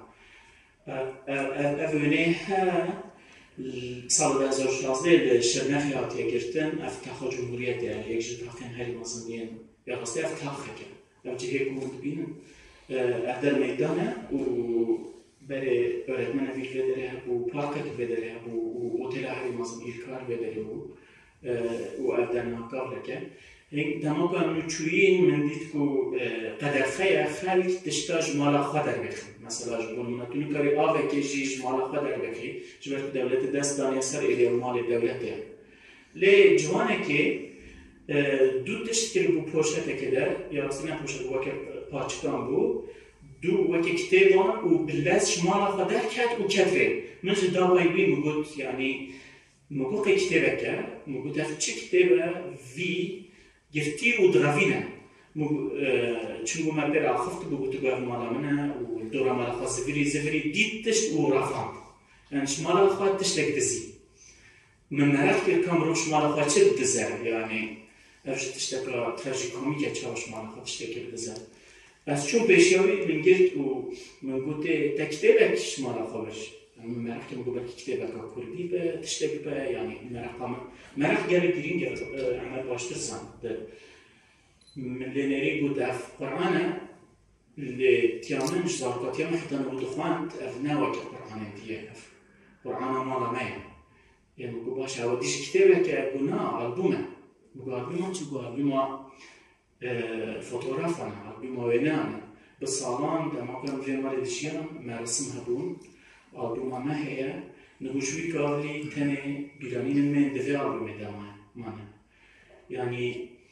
اونه ها سال دو هزار و شانزده شرنخی هاتیه گرتن افتخاخ جمهوریت یعنی یک جد حقین هری مازنین یا راستی افتخاخ که او جهه کمون بینن اهدر میدانه و برای öğretmen evil vedere bu parket vedere bu otel ahli mazın irkar vedere bu و evden nakavleke هنگ دماغ نوچویین من دید که قدرخه خلق تشتاج مالا خواه در بخی مثلا جبون منتونی کاری آوه که جیش مالا خواه در بخی جبر که دولت دست دانیه سر ایده و مال دولته لی جوانه که دو تشت کری بو پوشته که در یا راستی نه پوشته بو که پاچکان بو دو وکی کتابان و بلدش مالا خواه در کد و کتره من جد داوی بی مگود یعنی مگود کتابه که مگود اف چه کتابه وی گرتی و دراوینه چون گو مربر آخفت بگو تو گوه مالا منه و دورا مالا خواه زفری زفری دید تشت و رفاند یعنی شمالا خواه تشت لک دزی من مرد که کام رو شمالا خواه چه دزه یعنی افش تشت که تراجی کمیکه چه شمالا خواه تشت لک دزه از چون پیشیاوی من گرت و من گوته تا کتابه که شمالا خواه بش من مرد که مگو بلکی کتابه که کردی به تشت لک به یعنی مرد قامه مرد گره گرین گره عمل باشتر سند من لنري بود اف قرآن لتيامن شزاركا تيامن حتى نبود خوانت اف ناوك قرآن انتيه اف قرآن مالا مايا يعني بقول باش هوا ديش كتابه كبنا ألبومه بقول ألبومه شو بقول ألبومه فوتوغرافنا ألبومه وينانا بالصالون ده ما كان في مال دشيان ما رسمها بون ألبومه ما هي نبوشوي كارلي تاني بيرانين من دفع ألبومه ده مانا يعني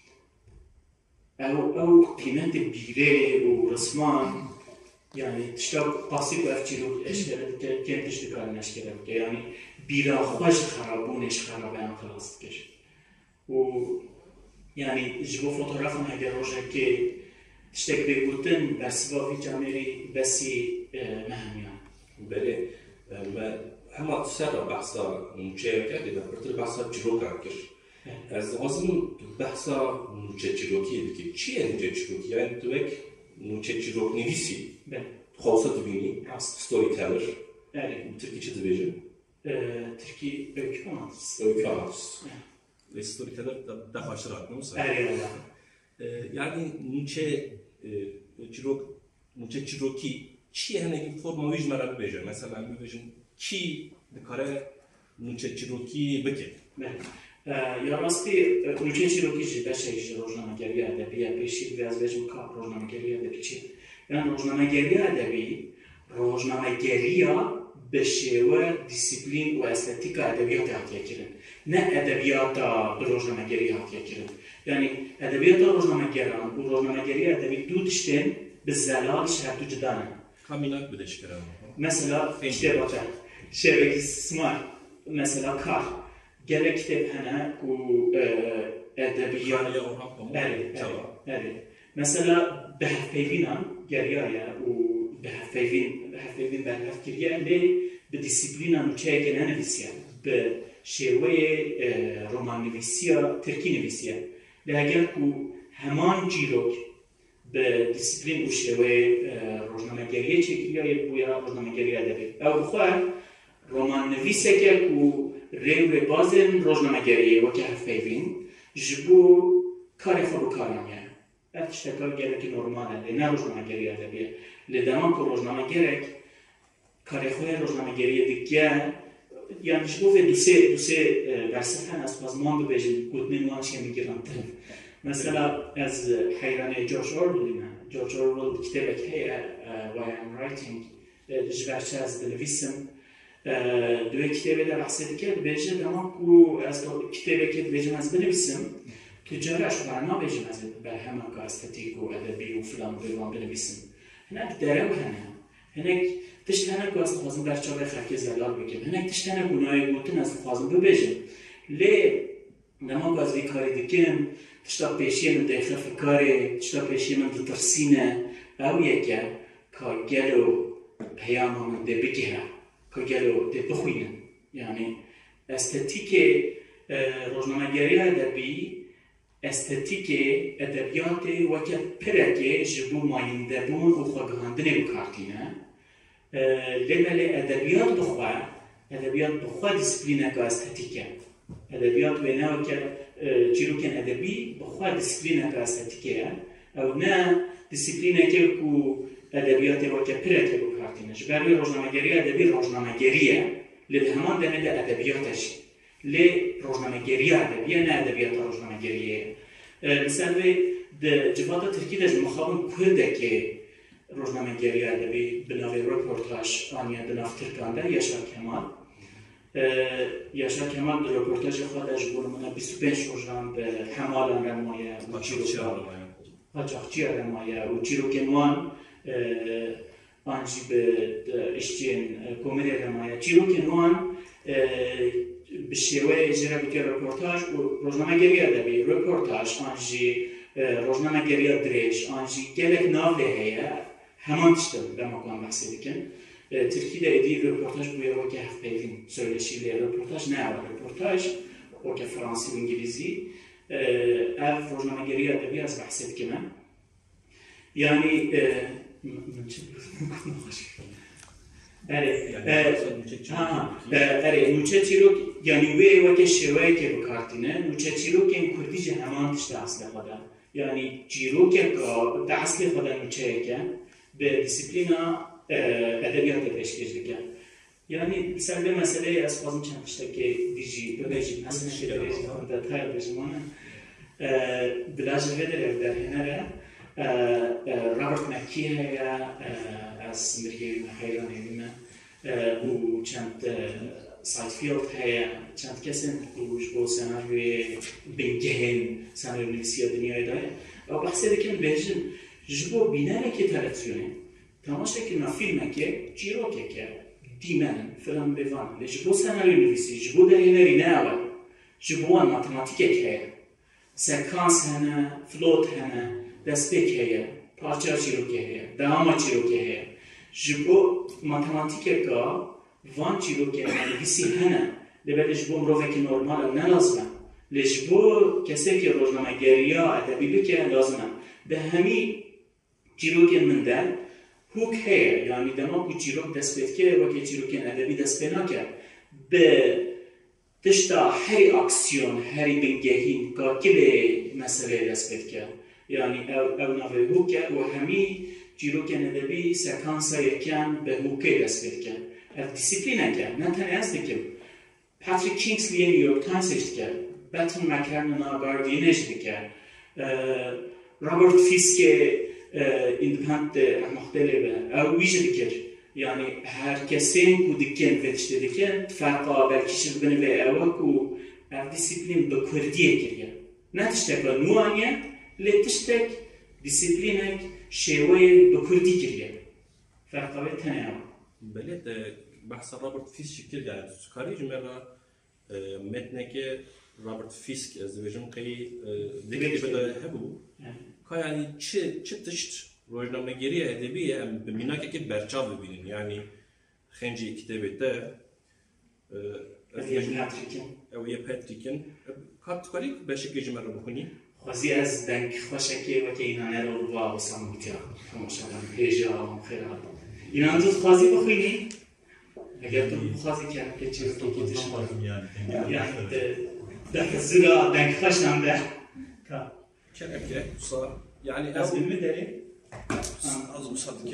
او او قيمات بيره ورسمان يعني تشتغل قاسي بأفجيرو اشتغل كان تشتغل نشكله يعني بيرا خوش خرابون ايش خرابان خلاص كش و يعني جبو فوتوغرافون هذه روجا كي تشتغل بيقولن بس وفي جامري بسي مهم يعني بله ما هم سر بحثا مشاركة إذا برتر بحثا جلو كش از آسمون بحثا نوچه چیروکیه دیگه چیه نوچه چیروکی؟ یعنی تو یک نوچه چیروک نویسی خواسته تو بینی ستوری تلر ترکی چه دویجه؟ ترکی öykü anlatısı. Öykü anlatısı. Ve ستوری تلر ده başlar aklına mı? Yani نوچه چیروک نوچه چیروکی چیه هنگی فرما ویج مرد بیجه؟ مثلا بیجن کی دکاره نوچه چیروکی بکه؟ یا راستی نوچه چیروکی جی بشه ایش روزنامه‌گری ادبی پیشی بیاز بهشون کار روزنامه‌گری ادبی چی؟ یعنی روزنامه‌گری ادبی روزنامه‌گری به شیوه دیسیپلین و استتیک ادبیات هاتیه کرد نه ادبیات روزنامه‌گری هاتیه کرد یعنی ادبیات روزنامه‌گران و روزنامه‌گری ادبی دو تشتن به زلالش هر دو جدانه همینات بدش کرد مثلا کتابات شبکه سمار مثلا کار گله کتاب هنه و ادبیات اره مثلا به هفیوینان گریایه و به هفیوین به هفیوین به هفکریه لی به دیسیپلینان و چه که ننویسیه به شیوه رمان نویسیه ترکی نویسیه لی اگر که همان جیروک به دیسیپلین و شیوه روزنامه‌گری چکیه بویا روزنامه‌گری ادبی او بخواه رمان نویسه که ریو بازن روزنامه‌گری و که هفیوین جبو کاری خوب کارانیه اتشتا کار گره که نرماله لی نه روزنامه‌گری ادبیه لی دمان که روزنامه‌گری کاری خوب روزنامه‌گری دیگه یعنی جبو و دوسه دوسه ورسفن از بازمان ببیجن گوتنین وانشی میگیرن ترم مثلا از حیرانه جورج اورول جورج اورول کتابه که Why I'm Writing جبرچه از دنویسم دوی کتابه در بحثه دیگه بیجه دمان که از کتابه که بیجم از بنویسم تجارش برنا بیجم از به همه که استتیک و ادبی و فلان بیوان بنویسم هنک دره و هنه هنک تشت هنک از خوازم برچه به خرکی زلال بگم هنک تشت هنک اونای گوتن از خوازم ببیجم لی نما که از کاری دیگم تشتا پیشی من داخل فکاری تشتا پیشی من دو ترسینه او یکه که گلو پیام من ده بگیره که گلو ده بخوینه یعنی استتیک روزنامه‌گری ادبی استتیک ادبیات وکه پرکه جبو ماینده بون و خواهندنه بکارتینه لیبل ادبیات بخواه ادبیات بخواه دیسپلینه که استتیکه ادبیات وینه که چیروکن ادبی بخواه دیسپلینه که استتیکه او نه دیسپلینه که ادبیات وکه پرکه بکارتینه جبروی روزنامه‌گری ادبی روزنامه‌گریه لی همان دمه ده ادبیاتش لی روزنامه‌گری ادبیه نه ادبیات روزنامه‌گریه مثلا ده جواد ترکی ده مخابن کرده که روزنامه‌گری ادبی بناوی رپورتاج آنیا دناف ترکانده یاشار کمال یاشار کمال در رپورتاج خودش برمونه بیست و پنج روزان به حمالان رمایه قاچاقچی رمایه و چیروکنوان آنجی به اشتین کومری رمایه چیروکنوان به شیوه اجرا بکر رپورتاج و روزنامه‌گری ادبی رپورتاج آنجی روزنامه‌گری دریش آنجی گلک ناوله هیا همان تشتم به مکان بحثی دیکن ترکی ده ادی رپورتاج بویا و که هفپیوین سویلشیلی رپورتاج نه رپورتاج و که فرانسی و انگلیزی اف روزنامه‌گری ادبی از بحثی دیکنم یعنی من چه اره اره نوچه چیروک یعنی وی وکه شوی که بکارتینه نوچه چیروک این کردی جه همان تشت اصل خدا یعنی چیروک که ده اصل خدا نوچه که به دیسیپلینا ادبیات پیشکش دیگه یعنی سر به مسئله از خوازم چند تشته که دیجی ببیجی اصلا که دیجی خونده تایل بجمانه بلاجه ویدر در هنره رابرت مکی هیا از مریه حیران هیمه و چند سایتفیلد هیا چند کسی نکوش با سناریوی بینگهن سناریو نویسی دنیای داره و بحثه دیگه بیشتر جبو بیناره که تلویزیونه تماشا که ما فیلمه که چیروکه که دیمن فلان بیوان جبو سناریو نویسی جبو دلیلی نه اول جبو آن ماتماتیکه که سکانس هنه فلوت هنه دستپیک هیا پارچه چیروکه هیا دهاما چیروکه هیا جبو ماتماتیکه که وان چیروکه نویسی هنه لبه جبو مروفه که نورمال نلازمه لجبو کسی که روزنامه‌گری ادبی بکه لازمه به همی چیروک من در هوک هیا یعنی دما کو چیروک دست پید که و که چیروکن ادبی دست پیدا کرد به تشتا هری اکسیون هری بنگهین که کلی مسئله دست پید کرد یعنی او او نوی هوک و همی چیروکن ادبی سکانسا یکم به هوکی دست پید کرد اف دیسیپلینه کرد نه تنه از دیگه پاتریک کینگسلی نیویورک تایمز اشت کرد باتن مکرم ناگاردینش دیگه رابرت فیسک ایندپندنت مختلفه او ویژه دیگه یعنی هر کسی کو دیگه ویشته دیگه فرقا بلکیش بنه و او کو اف دیسیپلین به کردیه کریه نه تشتک نوانیه لی تشتک دیسیپلینک شیوه به کردی کریه فرقا به تنه او بله بحث رابرت فیسک شکل يعني سكاري جمرة متنك رابرت فيسك از ویژن قی دیگه بده هبو که یعنی چه چه تشت روزنامه گیری ادبیه ام به میناکه که برچاو ببینن یعنی خنجی کتابه ده او یه پاتریکن کارت کاری بشه که جمره بکنی خوازی از دنگ خوشه که وقتی اینا نرو با وسام بودیا مثلا هجا خیلی اینا تو خوازی بخونی اگر تو خوازی کرد که چیزی که کیتش یعنی ده زیرا دنگ خوش نمده که که صار يعني از علم داری از مصدق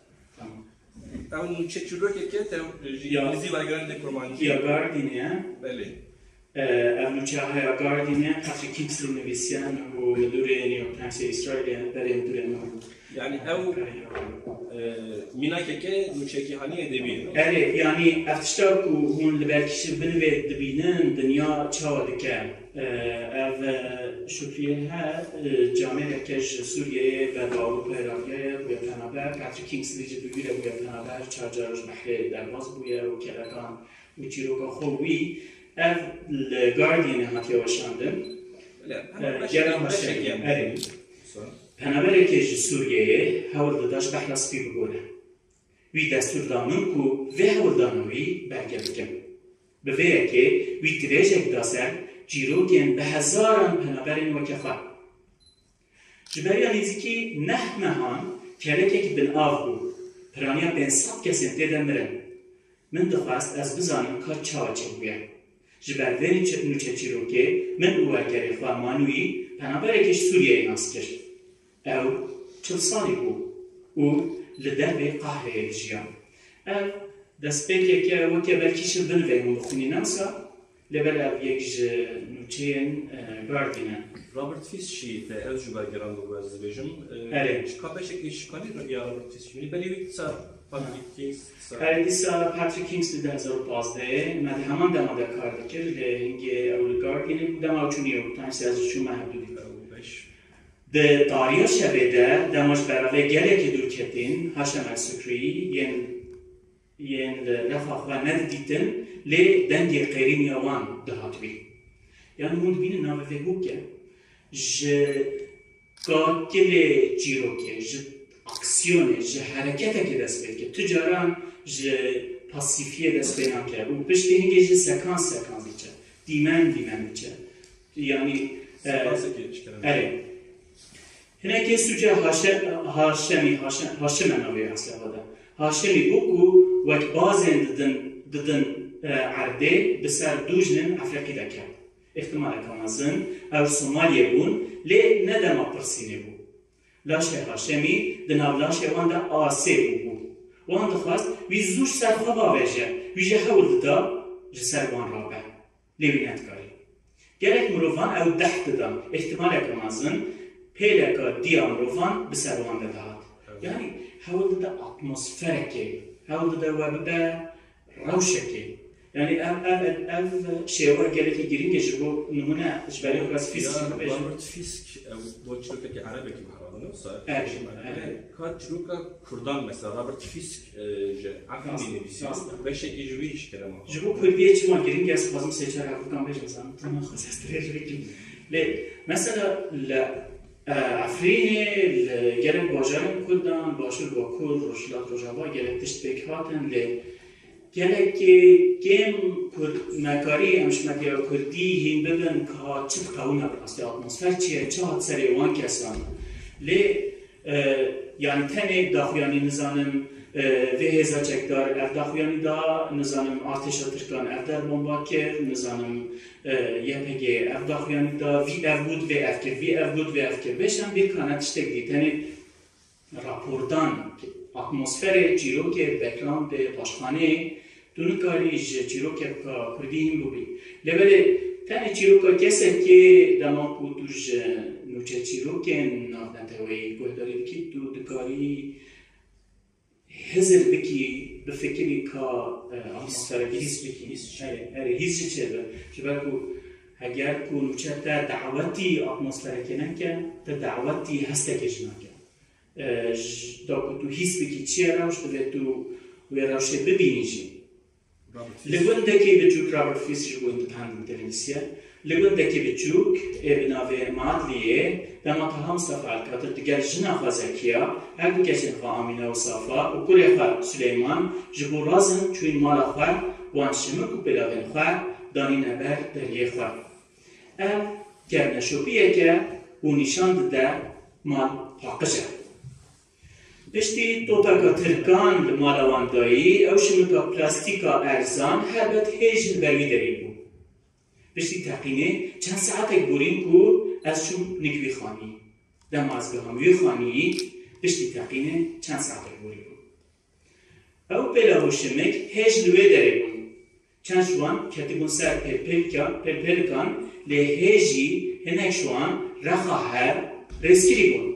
اون چه چیزی که که یازی وگرنده کرمانی یا گاردینه بله اون چه های گاردینه پاتریک کینگستون نویسیان و مدیر نیویورک تایمز اسرائیل برای مدیر نهاد يعني او میناکه که نوچکی هانی ادبیه اره یعنی افتشتاک و هون لبرکش بنوید دبینن دنیا چهار دکه او شکریه ها جامعه کش سوریه و اروپا عراقیه بویا پنابر پاتریک کینگستون جد بگیره بویا پنابر چهار جارش محله درباز بویا و کلکان و چیروکا خوبی او لگاردین هاتی وشاندن گرم باشه اره پنابره که سوریه هول داشت بحث پی بگوره وی دستور دانم کو و هول دانوی برگه بکن به ویه که وی تریجک داسر جیروکن به هزاران پنابرین وکه خواه جبریا نیزی که نه مهان کلکه که بن آف بود پرانیا بین سات کسیم تیدن مرن من دخواست از بزانم که چاوه چه بویم جبر وینی نوچه جیروکه من اوگره خواه مانوی پنابره کش سوریه ناس کرد او چل سالی بود و لدربه قهره جیان او دست پیکه که وکه بلکیش بنوه هم بخونی نمسا لبل او یک نوچین گاردینه رابرت فیس شی تا از جو برگران دو از بیشم اره شکابش که شکالی رو یا رابرت فیس شی بلی وقت سر پاتریک کینگستون اره دیسا پاتریک کینگستون ده هزار و پانزده مد همان دماده کار دکر لهنگه اول گاردینه بودم او چونی او تانسی از چون محدودی ده تاریخ شبه ده دماش برای گله که دور کردین هاشم السکری ین ین رفاه و ندیدن لی دنگی قیرین یوان دهات بی یعنی مون بین نامه هو که ج کل جیروکه ج اکسیونه ج حرکته که دست بید که تجاران ج پاسیفیه دست بیدن که و پشت هنگه ج سکانس سکانس بیچه دیمن دیمن بیچه یعنی اره هنه که سوچه هاشمی هاشم ناوی اصلا بوده هاشمی بکو وقت بازن ددن ددن عرده بسر دوجنن افریقی دکرد احتمال کامازن او سومالیه بون لی ندما پرسینه بو لاشه هاشمی دناو لاشه وان دا آسه بو بو وان دخواست وی زوش سرخوا باویجه ویجه حول دا جسر وان رابه لیوینت کاری گرک مروفان او ده ددم احتمال کامازن پیلکا دیام روفان بسروان دهات یعنی حول ده اتمسفرکی حول ده وبده روشکی یعنی اف اف اف شیوه گلکی گرینگه جبو نمونه اشبالی خواست فیسک رابرت فیسک با چروکه که عربه که بحرانه کار چروکه کردان مثلا رابرت فیسک عفنی نویسید بشه ایجویش کرده ما جبو کردیه چی ما گرینگه از خوازم سیچار حقوقان بشه مثلا تمام خواست استریج بکنیم لی مثلا افرین گرم باجرم کردن باشور با کرد روشلات روژاوا گرم تشت بیک هاتن لی گرم که گم مکاری همشمتی ها کردی هین ببین که چه قوونه براستی اتمسفر چیه چه هات سری وان کسان لی یعنی تنه داخویانی نزانم و هزا چکدار اف داخویانی دا نزانم آتش ترکان اف در بمبا کرد نزانم یه پگه اف داخویانی دا وی اف بود و اف کرد وی اف بود و اف کرد بشن بیر کانت تشتک دی تنه راپوردان اتمسفر چیروک بکلاند باشخانه دونکاری چیروک کردی هم بودی لبله تنه چیروکا کسی که دما کو توش نوچه چیروکن نافنتوی گهداری بکی تو دکاری هزر بکی بفکری که آمسترگی هیس بکی هیس چه چه شبه کو اگر کو نوچه تا دعوتی آمسترگی نکن تا دعوتی هسته کش نکن دا کو تو هیس بکی چیه روش دوه تو و روشه ببینیشی لگون دکی بچوک رابرت فیس جو انتخاب تلویزیون لگون دکی بچوک ابناوی مادلیه دما تهم صفال کاتر دیگر جنا خزکیا هر کسی خوا آمینا و صفا و کل خوا سلیمان جبو رازن چون مال خوا وان شمک و بلاغن خوا دانی نبر دریه خوا ام گرنشوبیه که و نشان ده مال حقشه پشتی توپاکا ترکان لمالوان دایی او شمکا پلاستیکا ارزان هربت هیجل بروی داری بود. پشتی تقینه چند ساعتک بورین کو از شو نگوی خانی. دم از گهاموی خانی پشتی تقینه چند ساعتک بورین بود. او پلاو شمک هیجل وی داری بود. چند شوان کتبون سر پلپلکان لی هیجی هنک شوان رخا هر رسکری بود.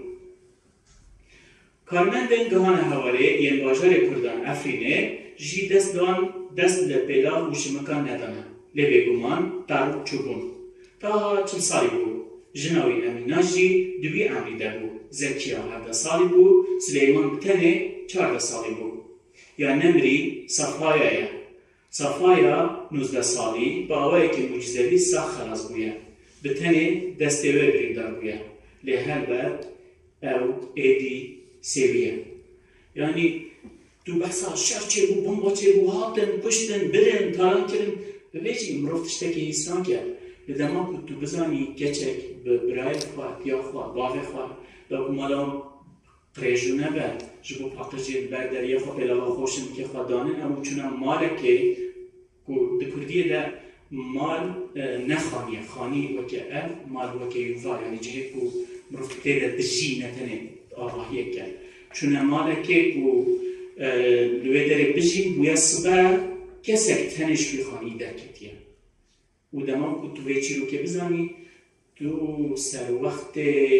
کارمندان گهان حواله ین باجار کردان افرینه جی دست دان دست لپیلا و شمکان ندانه لبگومان تارو چوبون تا چند سالی بود جناوی امینا جی دوی امریده بود زکیا هفده سالی بود سلیمان بتنه چارده سالی بود یا نمری صفایا یا صفایا نوزده سالی با آوایی که مجزوی ساخ خلاص بویا بتنه دستیوه بریدار بویا لحل بر او ایدی سویه یعنی تو بحثا شر چه بو بمبا چه بو هاتن پشتن برن تالان کرن ببیجی مروفتشتکی ایسان کرد لدما که تو بزانی گچک برای خواه یا خواه باقی خواه داکو مالا قریجونه بر جبو پاقجی بر دریه خواه پیلالا خوشن که خواه دانن امو چونه مالکه ده کردیه ده مال نخانیه خانی وکه ال مال وکه یوفا یعنی جهه که مرفته ده دجی نتنه آراهیه کرد چون ماله که او لوی داره بجین بویا صبح کسک تنش بی خانی درکتیه و دمان که تو ویچی رو که بزنی تو سر وقت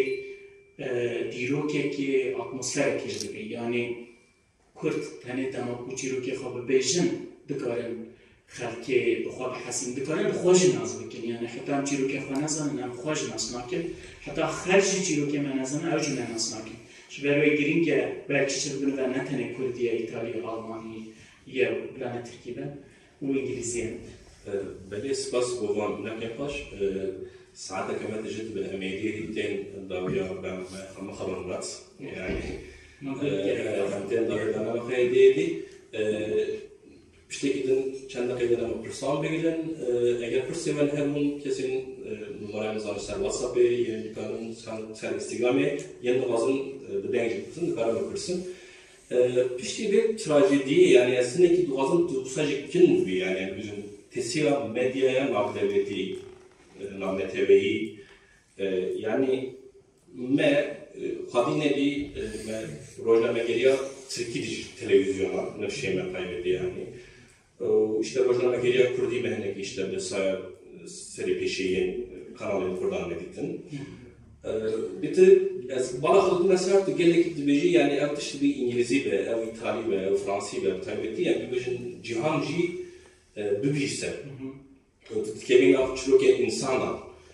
دیروکه که اتمسفر کشده بی یعنی کرد تنه دمان کوچی رو که خواب بیجن دکارن خلقی بخواب حسین دکارن خوش ناز بکن یعنی حتی هم چی رو که خواه نزنن هم خوش ناز ناکن حتی خرجی چی رو که من نزنن او جونه ناز ناکن شبروی گرین که برکش بگن و نتنه کردیه ایتالیا آلمانی یا بلانه ترکیه و انگلیزیه بله سپاس بوان نکن پاش ساعتا كمان جد بالأميرية دين داوية بما خبرنات يعني دين داوية بما خيدي دي بشتكيدن چند دقیقه ما پرسان بگیرن اگر پرسیدن همون کسی نمره مزار سر واتساپ یا کارن سر اینستاگرام یا نوازن بدنگ بودن کارا بکرسن پشتی bir trajedi yani aslında ki duazın duasajik kin bir yani bizim tesira medyaya mağduriyeti namneteveyi yani me kadine di me rojname geliyor Türkiye televizyona nefşeme kaybetti yani işte rojname geliyor Kurdi mehnek işte mesela seri peşeyin kanalını kurdan edittin bitti bana xalqın məsələn gələk dibeci yəni artıq bir İngilizi və ya İtali və ya Fransi və təbii yəni bir cihanci bübüysə kevin afçılıq insana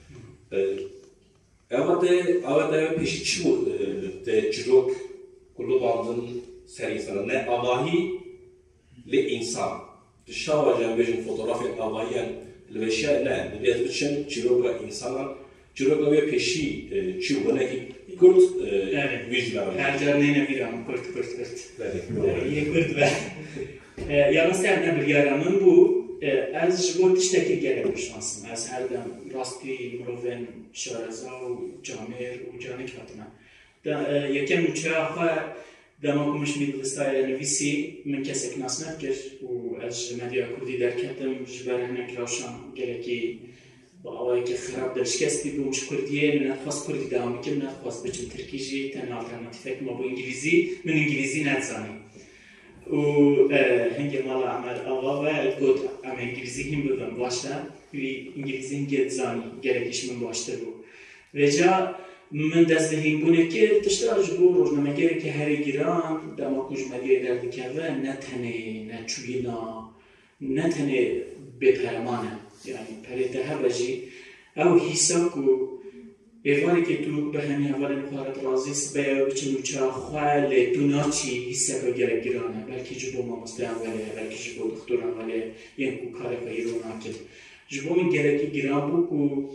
evde evde peşi çu de cilok kullanılan serisine ne avahi le insan dışarı cembejin fotoğrafı avahiyen leşya ne biraz için ciloka insana ciloka ve peşi çu bana ki kurt vizyon her canına bir an kurt kurt kurt iyi kurt ve yalnız ne bir yaramın bu از جبور تشتكي جالب شانسم از هر دم راستی مروفن شارزا و جامر و جانک هاتنا یکم وچه خوا دما کمش مید لستای نویسی من کسک ناس نکر و از مدیا کردی در کتم جبر هنک روشان گلکی با آوایی که خراب در شکستی بو مش کردیه من اتخواست کردی دامی که من اتخواست بچم ترکیجی تن آلترناتیفک ما بو انگلیزی من انگلیزی ندزانیم و هنگی مالا عمل آقا و گفت اما انگلیزی هم بودم باشه وی انگلیزی گید زانی گرکیش من باشتر بود و جا من دست دهیم بونه که تشتاج بود روزنامه گره که هری گیران دما کج مدیه درد که نه تنه نه چوینا نه تنه بپرمانه یعنی پریته ها بجی او حساب کو ایوانی که تو به همین اول نخواهد رازی سبایه بچه نوچه خواه دوناچی حساب گره گیرانه بلکه جبو ما مستعم ولی بلکه جبو دختوران ولی این کو کار خیرون آکد جبو من گره که گیران بو کو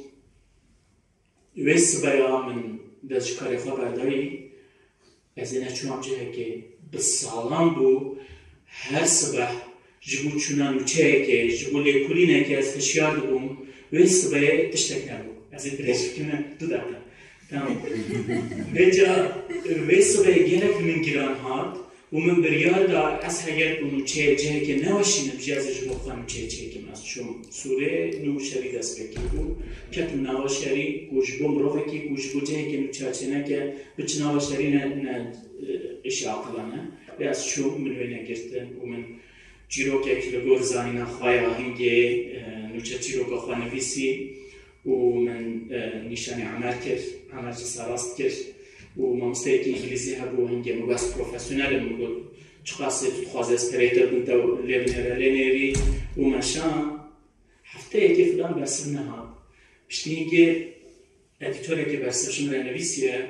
ویس سبایه من دست کار خواه برداری از اینه چون همچه که بسالان بو هر صبح جبو چونان نوچه که جبو لیکولینه که از خشیار بوم ویس سبایه تشتک نبو از این پریش کنه دو داده تمام بجا ویس سبایه گره که من گیران هاد و من بریار دا از هگر بونو چه جه که نوشینم جازه جبو خانم چه چه که ماست چون سوره نو شری دست بکی بو کتو نوا شری گوش بوم روه که گوش بو جه که نو چاچه نه که بچ نوا شری نه نه اشی عقلانه و از شو من وینه گرتن و من جیرو که اکیلو گور زانی نخواهی آهنگه نو چه جیرو که خواه نویسی و من نیشانی عمر کرد عمر جه سراست کرد و مامسته که انگلیزی هبو هنگه مباس پروفیسیونل مگل چقاسه تو خوازه اسپریتر بنتا لیبنره لینری و مشان هفته یکی فلان برسر نهاد پشتی هنگه ادیتوره که برسرشون را نویسیه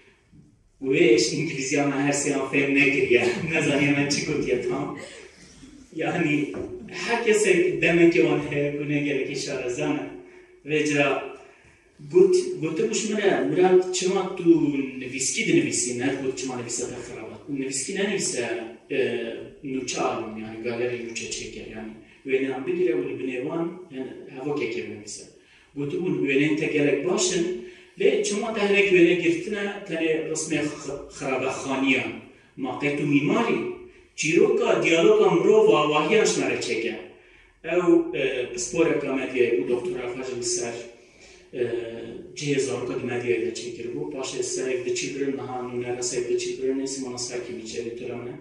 ویش انگلیزی ها من هر سیان فهم نگریه نزانی من چی کتیه تام یعنی هر کسی دمه که وانه گونه گره که شارزانه و جا گوته بوش منه مراد چما تو نویسکی ده نویسی نه گوت چما نویسه ده خرابات نویسکی نه نویسه نوچه آلوم یعنی گالری نوچه چکر یعنی وینه هم بگیره ولی بنیوان هوا که که بنویسه گوته بون وینه انتا گلک باشن لی چما تهنک وینه گرفتنه تنه رسم خرابه خانیان ماقه تو میماری چیروکا دیالوگا مرو و آواهیانش مره چکه او پسپوره کامدیه او دکتورا خواجه بسر جه زارکا دی مدیه ده چه کرد باشه سیف ده چیلدرن نهانو نه سیف ده چیلدرن نیست مانا ساکی بیچه لیترانه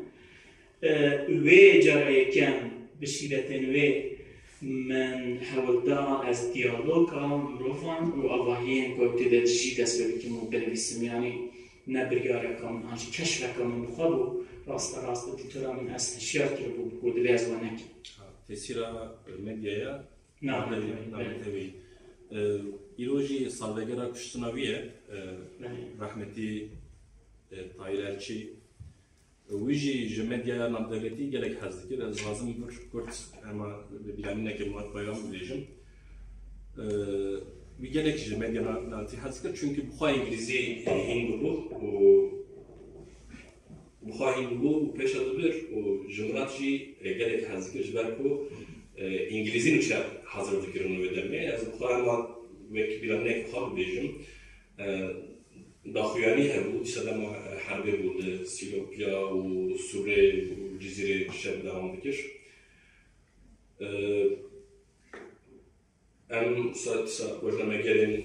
وی جارای کم بشیرتن وی من حاول دا از دیالوگا مروفان و آواهیان که ابتده جی دست ببکیم و بنویسم یعنی نه بریاره کام هنچی کشف کام خوابو راست راست دیتورا من از هشیار کرد بود بود لیز و نکی تسیرا مدیایا نه نامتوی ایروجی سالگرا کشتناویه رحمتی تایرالچی ویجی جمدیا نامدلتی گلک هزدی که از لازم بر کرد اما بیانی نکه مات پیام بیشم وی گلک جمدیا نامتی هزدی که چونکه بخواه انگلیزی هنگو بود و بخواه هنگو و پیش ادبر و جمرات جی گلک هزدی که جبر کو انگلیزی نوچه hazır fikrini ödemeye. Az bu kadar belki bir örnek kabul edeceğim. Daxuyani bu İslam harbi buldu. Silopya, Suriye, Cizre şehir devam ediyor. Em saat saat başlama gelen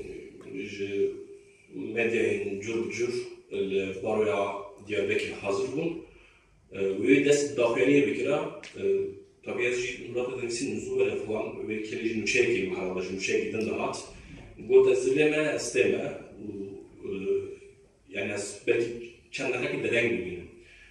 medyanın cür cür baroya Diyarbakır hazır bun. Ve dest Daxuyani'ye bekira tabii yazıcı Murat Edemsin nüzuvere falan ve keleci nüşeki muharabacı nüşekiden dağıt. Bu tezirleme isteme yani belki çandaraki deden gibi.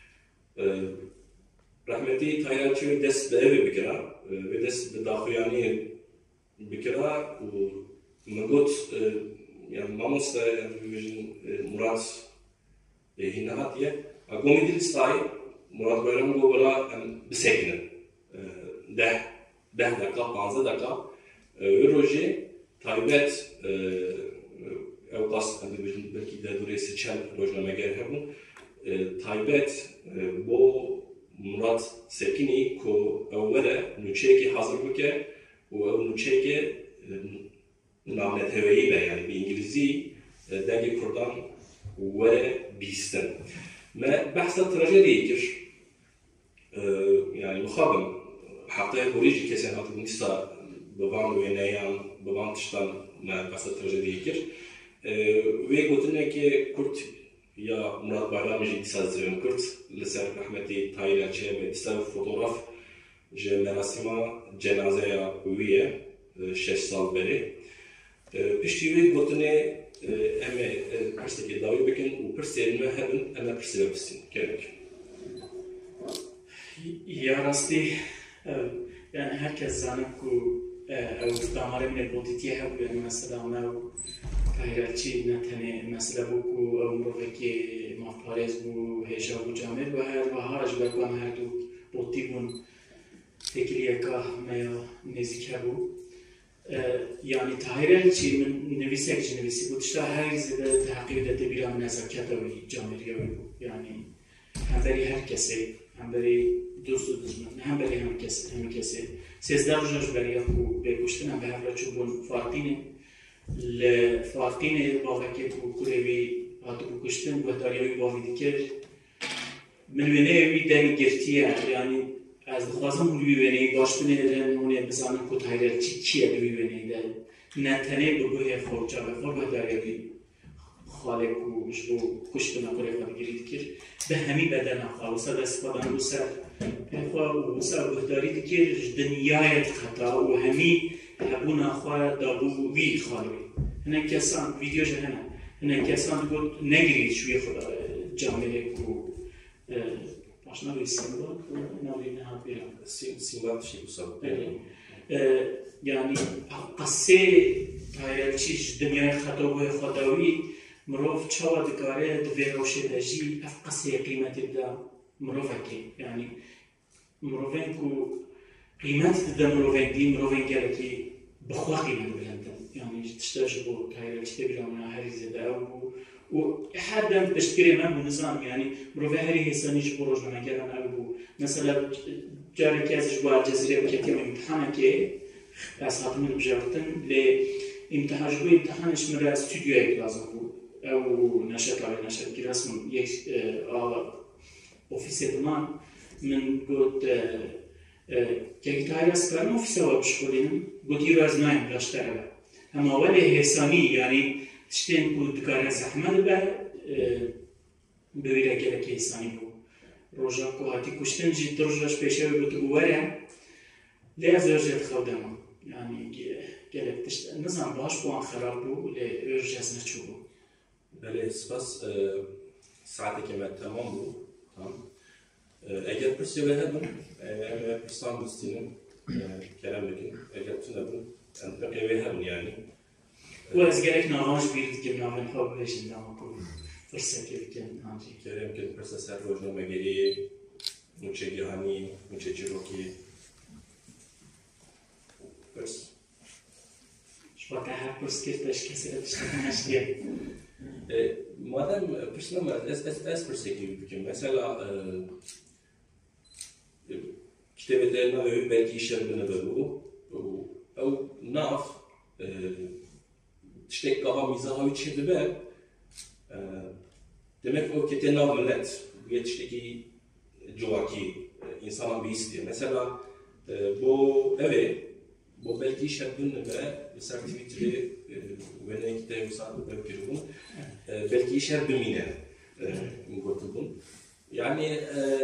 Rahmetli Tayyarçı dest be evi bikira ve dest be Daxuyani bikira Megot yani mamusta Murat hinahatiye agomidil stay Murat Bayram Gobala bisekine ده ده دقیقه پانزده دقیقه روزی تایبت او قصد اند belki de دوره seçen روزنامه هم تایبت با Murat Sekini ko evvela nüçeki hazır bıke ve o nüçeki namnet heveyi be yani bir İngilizi dengi kurdan ve bisten. Me bahsa trajediyedir yani muhabım حتى بوريجي كسر هاتو نسا بوان وينيان بوان تشتان ما قصة تراجيدية كير وي قلتنا كي كرت يا مراد بايرام جي ديساز زيرم كرت لسر رحمتي تايلا چه ديساز فوتوغراف جي مراسمة جنازة ويه شش سال بری پشتیوی گوتنه همه پرسه که داوی بکن و پرسه ما هبن اما پرسه بپسین کرد یا راستی yani herkes zannet ku ev damarı mine politiğe hep yani mesela ama hayalçi ne tane mesela bu ku ev mroveki mafparez bu heja bu camir ve her bahar jberkan her du politiğun tekiliye kah meya nezike bu yani hayalçi min nevisek nevisi bu işte her zede tahkik edildi bir an nezaket evi camir yani hem beri herkese hem beri دوست دشمن هم برای هم کسی هم کسی سیزده روزش برای خو بکشتن هم به هر چوبون فارتینه ل فارتینه باقی که کو کوروی هاتو بکشتن و داریوی باقی دیگر من وینه وی دمی گرتیه یعنی از خواستم وی وینه باش بنیدن اونه بزنم کو تایرل چی کیه دوی وینه ده نه تنه بگوه خورجا به خور و داریوی خاله کو جبو کشتن کوری خاله گیری دیگر به همی بدن خالصه دست بدن رو سر خوا وسا بهداری دیگه دنیای خطا و همی هبونا خوا دابو وی خالوی هنه کسان ویدیو جهنه هنه کسان گفت نگیرید شوی خدا جامعه کو باشنا به سیمبل ناوی نهاد بیرم سیمبل شی بساب یعنی قصه تایرچیش دنیای خطا و خداوی مروف چاوا دکاره دوی روشه دجی اف قصه قیمتی بدا مروفکی یعنی مروفین کو قیمت ده مروفین دی مروفین گره کی بخوا قیمت بلندن یعنی تشتاش بو تایرل چته بیرامنا هری زده او بو و حدم تشکیل من بو نظام یعنی مروفین هری حسانیش بو روزنامه گرن او بو مثلا جاری که ازش بو الجزیره بکتیم امتحانه که از حتمی بجارتن لی امتحانش بو امتحانش مرا استودیوی لازم بو او نشد على نشد کی رسم یک ofise duman من قلت كي تايرس كان ofise وبشغلين قلت يراز نايم باشتغل أما ولا هساني يعني تشتين كود دكان زحمة به بويرة كذا كيساني بو روجا كو هاتي كشتن جيت روجاش بيشاوي بتقوله لا زوجة خودما يعني كذا تشت نظام باش بوان خراب بو لرجاز نشوفه بله سپاس ساعتی که من تمام بود اگر پرسی به هدم اگر پرسان بستیم کلام بکن اگر تو نبود انتباقی به هدم یعنی و از گرک ناماش بیرد که نامن خواب بشین نام کو فرصت که بکن نامجی کلام که پرسه سر روزنامه گیری موچه گیهانی موچه جروکی پرس شبکه هر پرس کردش کسی را تشتکنش دیم مادام پرسنم از از از پرسیدی بگم مثلا کتابت نوعی belki işler bu او ناف تشتك قها ميزاها وتشد به demek o ki tenav millet yetişteki cuvaki insana bir istiyor mesela bu evet bu belki işler ve sertifikatli ve ne kitap misal yapıyorum belki işler bimine mutluğum yani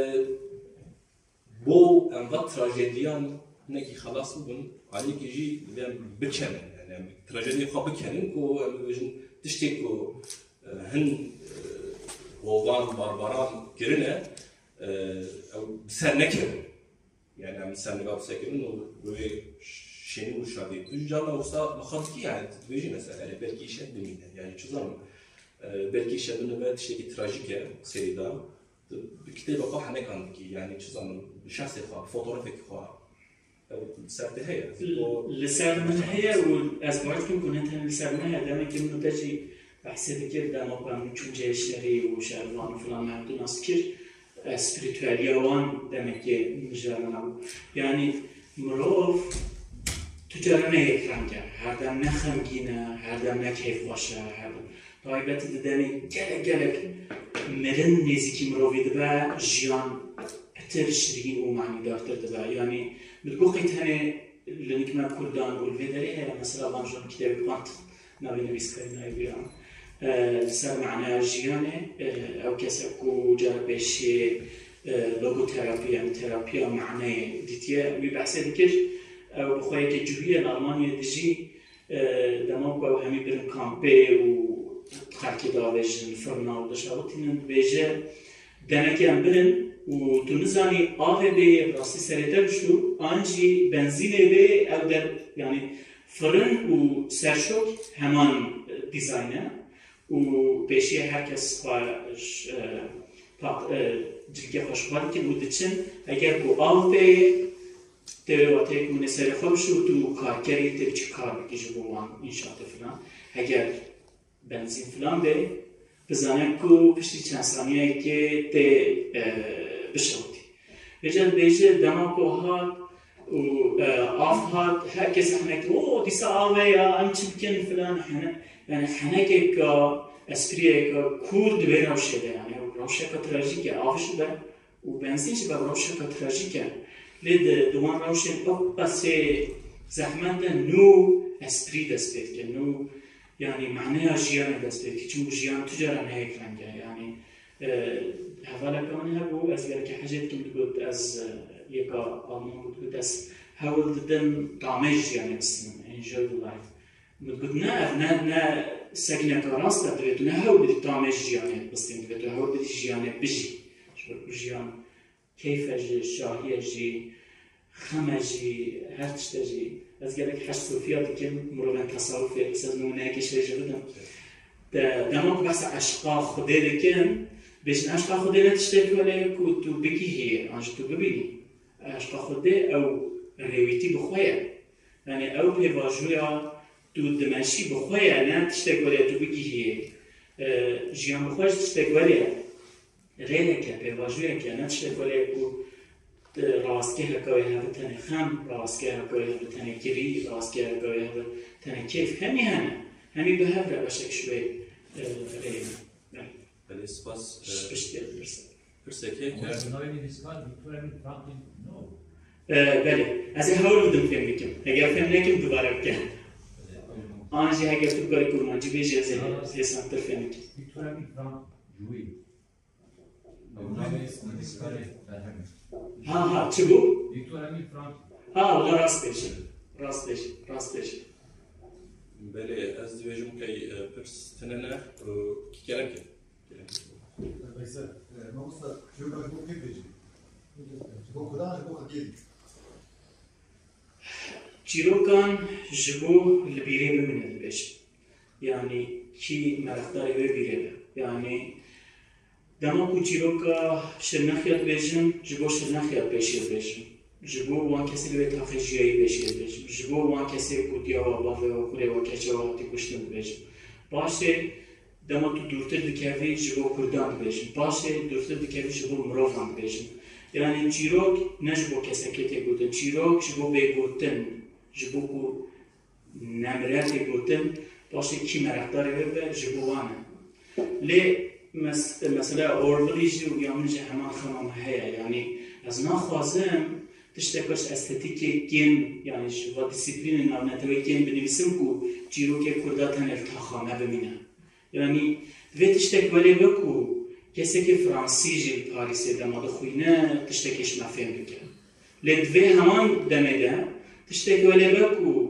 bu envat trajediyan ne ki خلاص bugün Ali kişi ben biçen yani trajedi xabı kenin ko bugün tiştek ko hen oğlan barbaran girine sen ne kerin yani hem sen ne yapsa kerin o böyle şeyini uşadı tüccarla olsa bakar ki yani böyle mesela belki işe demine yani çözüm belki işe dönüme tişteki trajik ya serida kitaba قاح هناك عندك يعني شو زعما شخصي خا فوتوغرافيك خا سرت هي لسان من هي والازماتكم كنت لسان هي دائما كنا تجي بحسب كده ده موقع ممكن جاي شري وشارلان وفلان ما بدون أذكر سبيريتواليا وان دائما كي مجرنا يعني مروف تجارنا يفرنجا هذا نخم جينا هذا نكيف واشا هذا طيبات دداني جلك جلك مرن نزیکی مروی دبا جیان اتر شرین و معنی دارتر دبا یعنی بتقول هنه لنکمه کردان و الفدری هلا مثلا بانجون کتابی قانت نبی نویس کردن ایران سر معنی جیانه او کسی کو جربشی لوگو تراپی ام تراپی معنی دیتیه می بحث دیگر او بخوای که جویه الالمانیا دجی دماغ او همی برن کامپه و خلکی داویجن فرنا و دشاوتینن بیجه دنکی هم برن و تو نزانی آوه بی راستی سریتر شو آنجی بنزینه بی او در یعنی فرن و سرشوک همان دیزاینه و پیشی هر کس خواهش جلگه خوشخواهی که بود چن اگر کو آو بی توی که سر خوب شو تو کارکری تو چی کار بکیش بوان انشاءت فلان اگر بنزین فلان به بزنه کو پشتی چند ثانیه که ته بشوتی بجن بیجه دما کو هات و آف هات هر کس حنک او دیسا آوه یا ام چی بکن فلان حنک یعنی حنک که اسپریه که کورد به روشه ده یعنی روشه که تراژیکه آفش به و بنزین چی به روشه که تراژیکه لید دوان روشن او بس زحمت نو اسپری دست بید که نو یعنی معنی جیان دست بید که چون جیان تجارا نهیک رنگه یعنی حوالا کمانی هبو از گره که حجت کم بگود از یکا آلمان بگود از هول ددن دامج جیانه بستن enjoy the life بگود نه نه نه سگنه کاراست دوید نه هول بدی دامج جیانه بستن دوید هول بدی جیانه بجی جیان کیفه جی، شاهیه جی، خمه جی، هر چطه جی از گره که حش صوفیاتی که مروبن تصاروفی اقصاد نمونه کشوی جا بدم دماغ بحث عشقا خوده دکن بیشن عشقا خوده نتشته کنه که تو بگی هیه آنجا تو ببینی عشقا خوده او رویتی بخواه یعنی او پیواجویا تو دمشی بخواه نتشته کنه تو بگی هیه جیان بخواهش تشته کنه غیره که پیواجویا که نتشته کنه که راستگه هکوی هفته تنه خم راستگه هکوی هفته تنه گری راستگه هکوی هفته تنه کیف همی همه همی به هفته باشک شوی غیره بله سپاس پشتی برسه برسه که بله از این حول بودم فهم بکم اگر فهم نکم دوباره بکم آنجی اگر تو بگاری کرمانجی بیجی از این سانتر فهم بکم ها ها چه بو؟ ها والله راست بشه راست بشه راست بشه بله از دیویژم که پرس تننه کی کلام که بس ما قصة شو بدك تقول كيف يجي؟ تقول كذا تقول أكيد. چیروکان جبو لبیره بمنه بیش یعنی کی مرختاری به بیره یعنی دما کو چیروکا شنخیات بیشن جبو شنخیات بیشیر بیشن جبو وان کسی به تخجیایی بیشیر بیشن جبو وان کسی کو دیا و بافه و خوره و کچه و تی کشتن بیشن باشه دما تو دورتر دکوی جبو کردان بیشن باشه دورتر دکوی جبو مروفان بیشن یعنی چیروک نه جبو کسی که تی گوتن چیروک جبو بگوتن جبو کو نمرات گوتن باشه کی مرختاری به جبو وانه لی مثلا اورولیجی و یامنج همان خمام هیا یعنی از نخوازم تشتکش استتیک گیم یعنی شو دیسیپلین نامنتوی گیم بنویسم کو چیروک کرداتن التخانه بمینه یعنی دوی تشتک ولی بکو کسی که فرانسی جی پاریسی دماغ خوینه تشتکش مفهم بکن لی دوی همان دمیده تشتک ولی بکو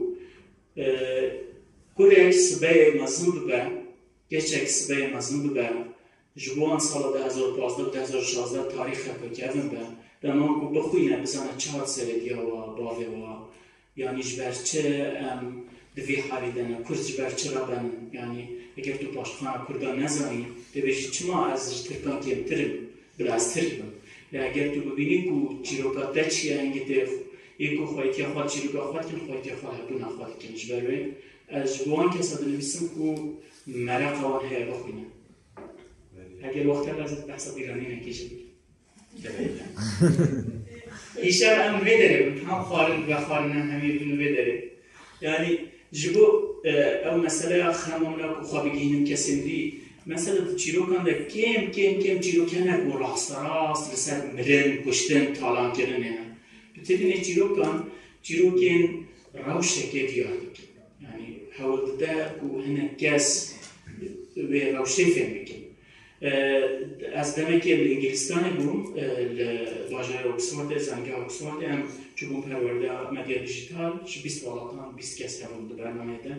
کره سبای مزن ببه گچک سبای مزن ببه جوان سال ده هزار و پانزده ده هزار و شانزده تاریخ که کردم به دمان کو بخوینه بزنه چهار سردیا و باوی و یعنی جبرچه دوی حالی دنه کرد جبرچه را بن یعنی اگر تو پاشخانه کردان نزانی ببیشی چما از ترکان کم ترم بلا از ترک بم اگر تو ببینی کو چیروکات ده چیه هنگی ده یکو خواهیتی خواد چیروکا خواد کن خواهیتی خواد هدو نخواد کن جبروی از جوان کسا دنویسم کو مرق وان هیا بخوینه اگر وقت لازم بحث ایرانی نکیشه ایشب هم بداره هم خارن و خارن همی بینو بداره یعنی جبو او مسئله خرمامنا که خوابی گینم کسیم دی مثلا چیروکان ده کم کم کم چیروکان اگو راست راست رسد مرن کشتن تالان کردن نه بترین چیروکان چیروکین روشه که دیار بکن یعنی حول ده که هنه کس به روشه فهم بکن از دمکی انگلیستان بوم لواجهه اکسفورد زنگه اکسفورد هم چون پرورده مدیا دیجیتال چه بیست والاتان بیست کس هم دو برنامه ده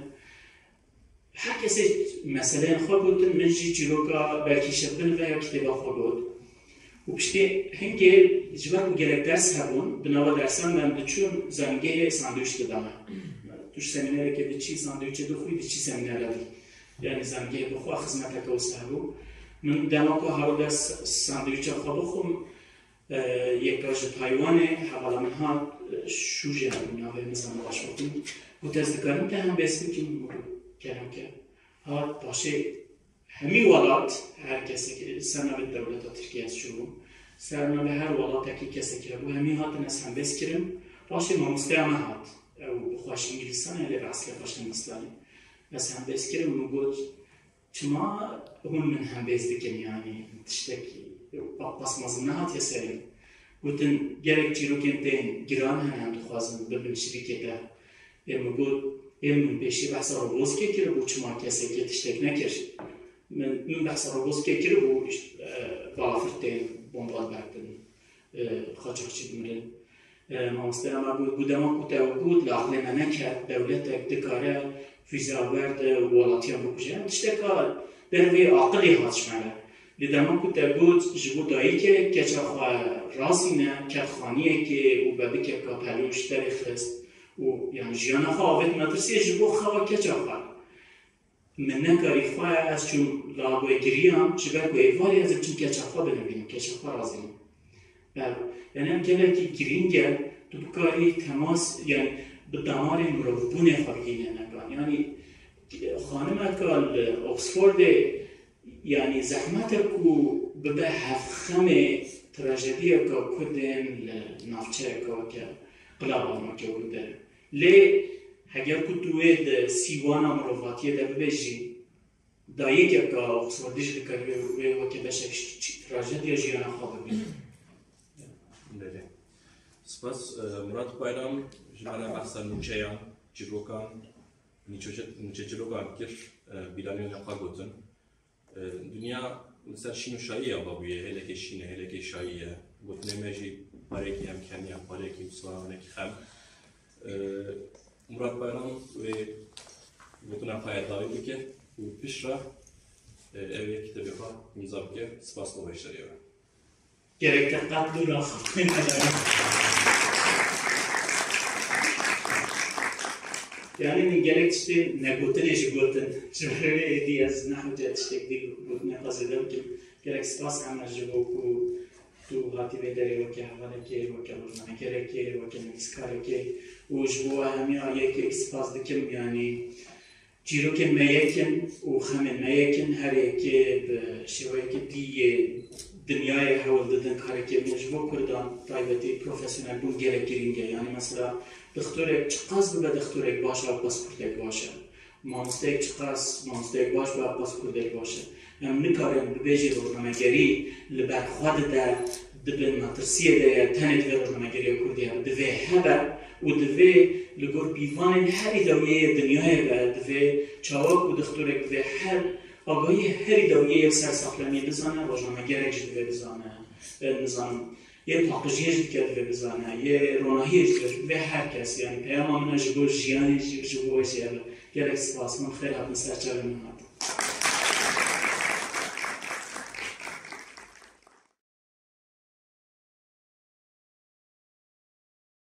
هر کسی مثلا خواه بود من جی جلوکا بلکی شبن و یا کتابا خواه بود و پشتی هنگه جواب گرک درس هبون بنابرا درسان من چون زنگه ساندویچ دادم توش سمیناره که دی چی ساندویچ دو خوی دی چی سمیناره دی یعنی زنگه بخواه خدمت که هبو من دماغو هر دست ساندویچ خواه بخوم یک راج تایوانه حوالا من ها شوجه هم نوه میزان باش بخون و تزدکارم که هم بیستی که کردم که ها باشه همی ولات هر کسی که سرنوه دولت ترکیه از شروع سرنوه هر ولات که کسی که بو همی هات نس هم بیس کرم باشه ما مستیامه هات او بخواش انگلیسان هلی راسل خوش انگلیسانی بس هم بیس کرم و گود چما هون من هم بیس دکن یعنی تشتکی بس مازم نهات یا سریم گوتن گرک چیرو کنتین گران هم هم دخوازم ببین شریکه ده اما گود من پیشی بحث روبوز که کرد بود چما کسی که تشتک نکرد من بحث روبوز که کرد بود بالافرتین بومبال بردن خاچخچی دمرن ما مسترم بود بودم که بود لاغلی من نکرد دولت دکاره فیزا ورد ولاتیان بکشه تشتک در وی عقلی هاتش مره لیدم که بود جبود دایی که کچا خواه راسی نه کت خانیه که او ببی که کپلوش در خست و یعنی جیان خواه مدرسه جبو خواه کجا خواه من نکاری خواه از چون لابوی گریم جبه که ایواری از چون کجا خواه بنبینیم کجا خواه رازیم یعنی هم گله که گرینگه تو بکاری تماس یعنی به دمار مروبونه خواه بگینه نگان یعنی خانم اکال اکسفورد یعنی زحمت کو ببه هفخم تراجدی که کدن نافچه که قلابا ما که بوده لی اگر کتوید سیوانا مروفاتیه ده ببیجی دایی که که اقصادیش دکاری و که بشه تراجدی جیانا خواه ببینه بله سپاس مراد بایرام جمعنا بحثا نوچهیان جیروکان نوچه جیروکان کر بیرانیون نقا گوتن دنیا مثلا شینو شاییه بابیه هله که شینه هله که شاییه گوتنه مجی پارکی هم کنیا پارکی بسوانه که خم مراد بایرام و گوتنه پایت داری بکه و پیش را اوی کتابی خواه میزاب که سپاس با باشتری رو گرک قبل را خواهیم یعنی این گرک چطور نگوتنش گوتن جمعه دی از نحو جد شتک دی گوتنه خواستم که گرک سپاس همه جبو که تو هاتی بداری و که حواله که و که برنامه گره که و که نویسکاره که و جبو همی آیه که سپاس دکم یعنی جیرو که میکن و خمن میکن هر یکی به شوایی که دیگه دنیای حول دادن کاری که میجبو کردن تایبتی پروفسیونال بون گره گرینگه یعنی مثلا دکترک چقاس به دکترک باشه و پاسپورتک باشه مامستک چقاس مامستک باش و پاسپورتک باشه هم نکارن ببیجی برنامه‌گری لبر خود در دبن مدرسه ده تنت و برنامه‌گری کردی هم دوی هبه و دوی لگور بیوان هری دویه دنیای و دوی چاوک و دکترک دوی هر آگاهی هری دویه سر ساختنی بزنه برنامه‌گریش دوی بزنه نظام یه پاکیجیش دیگر دوی بزنه یه روناهیش دوی هر کس یعنی پیام من جبور جیانی جبور جیال گرک سپاس من خیلی هم سرچه بماند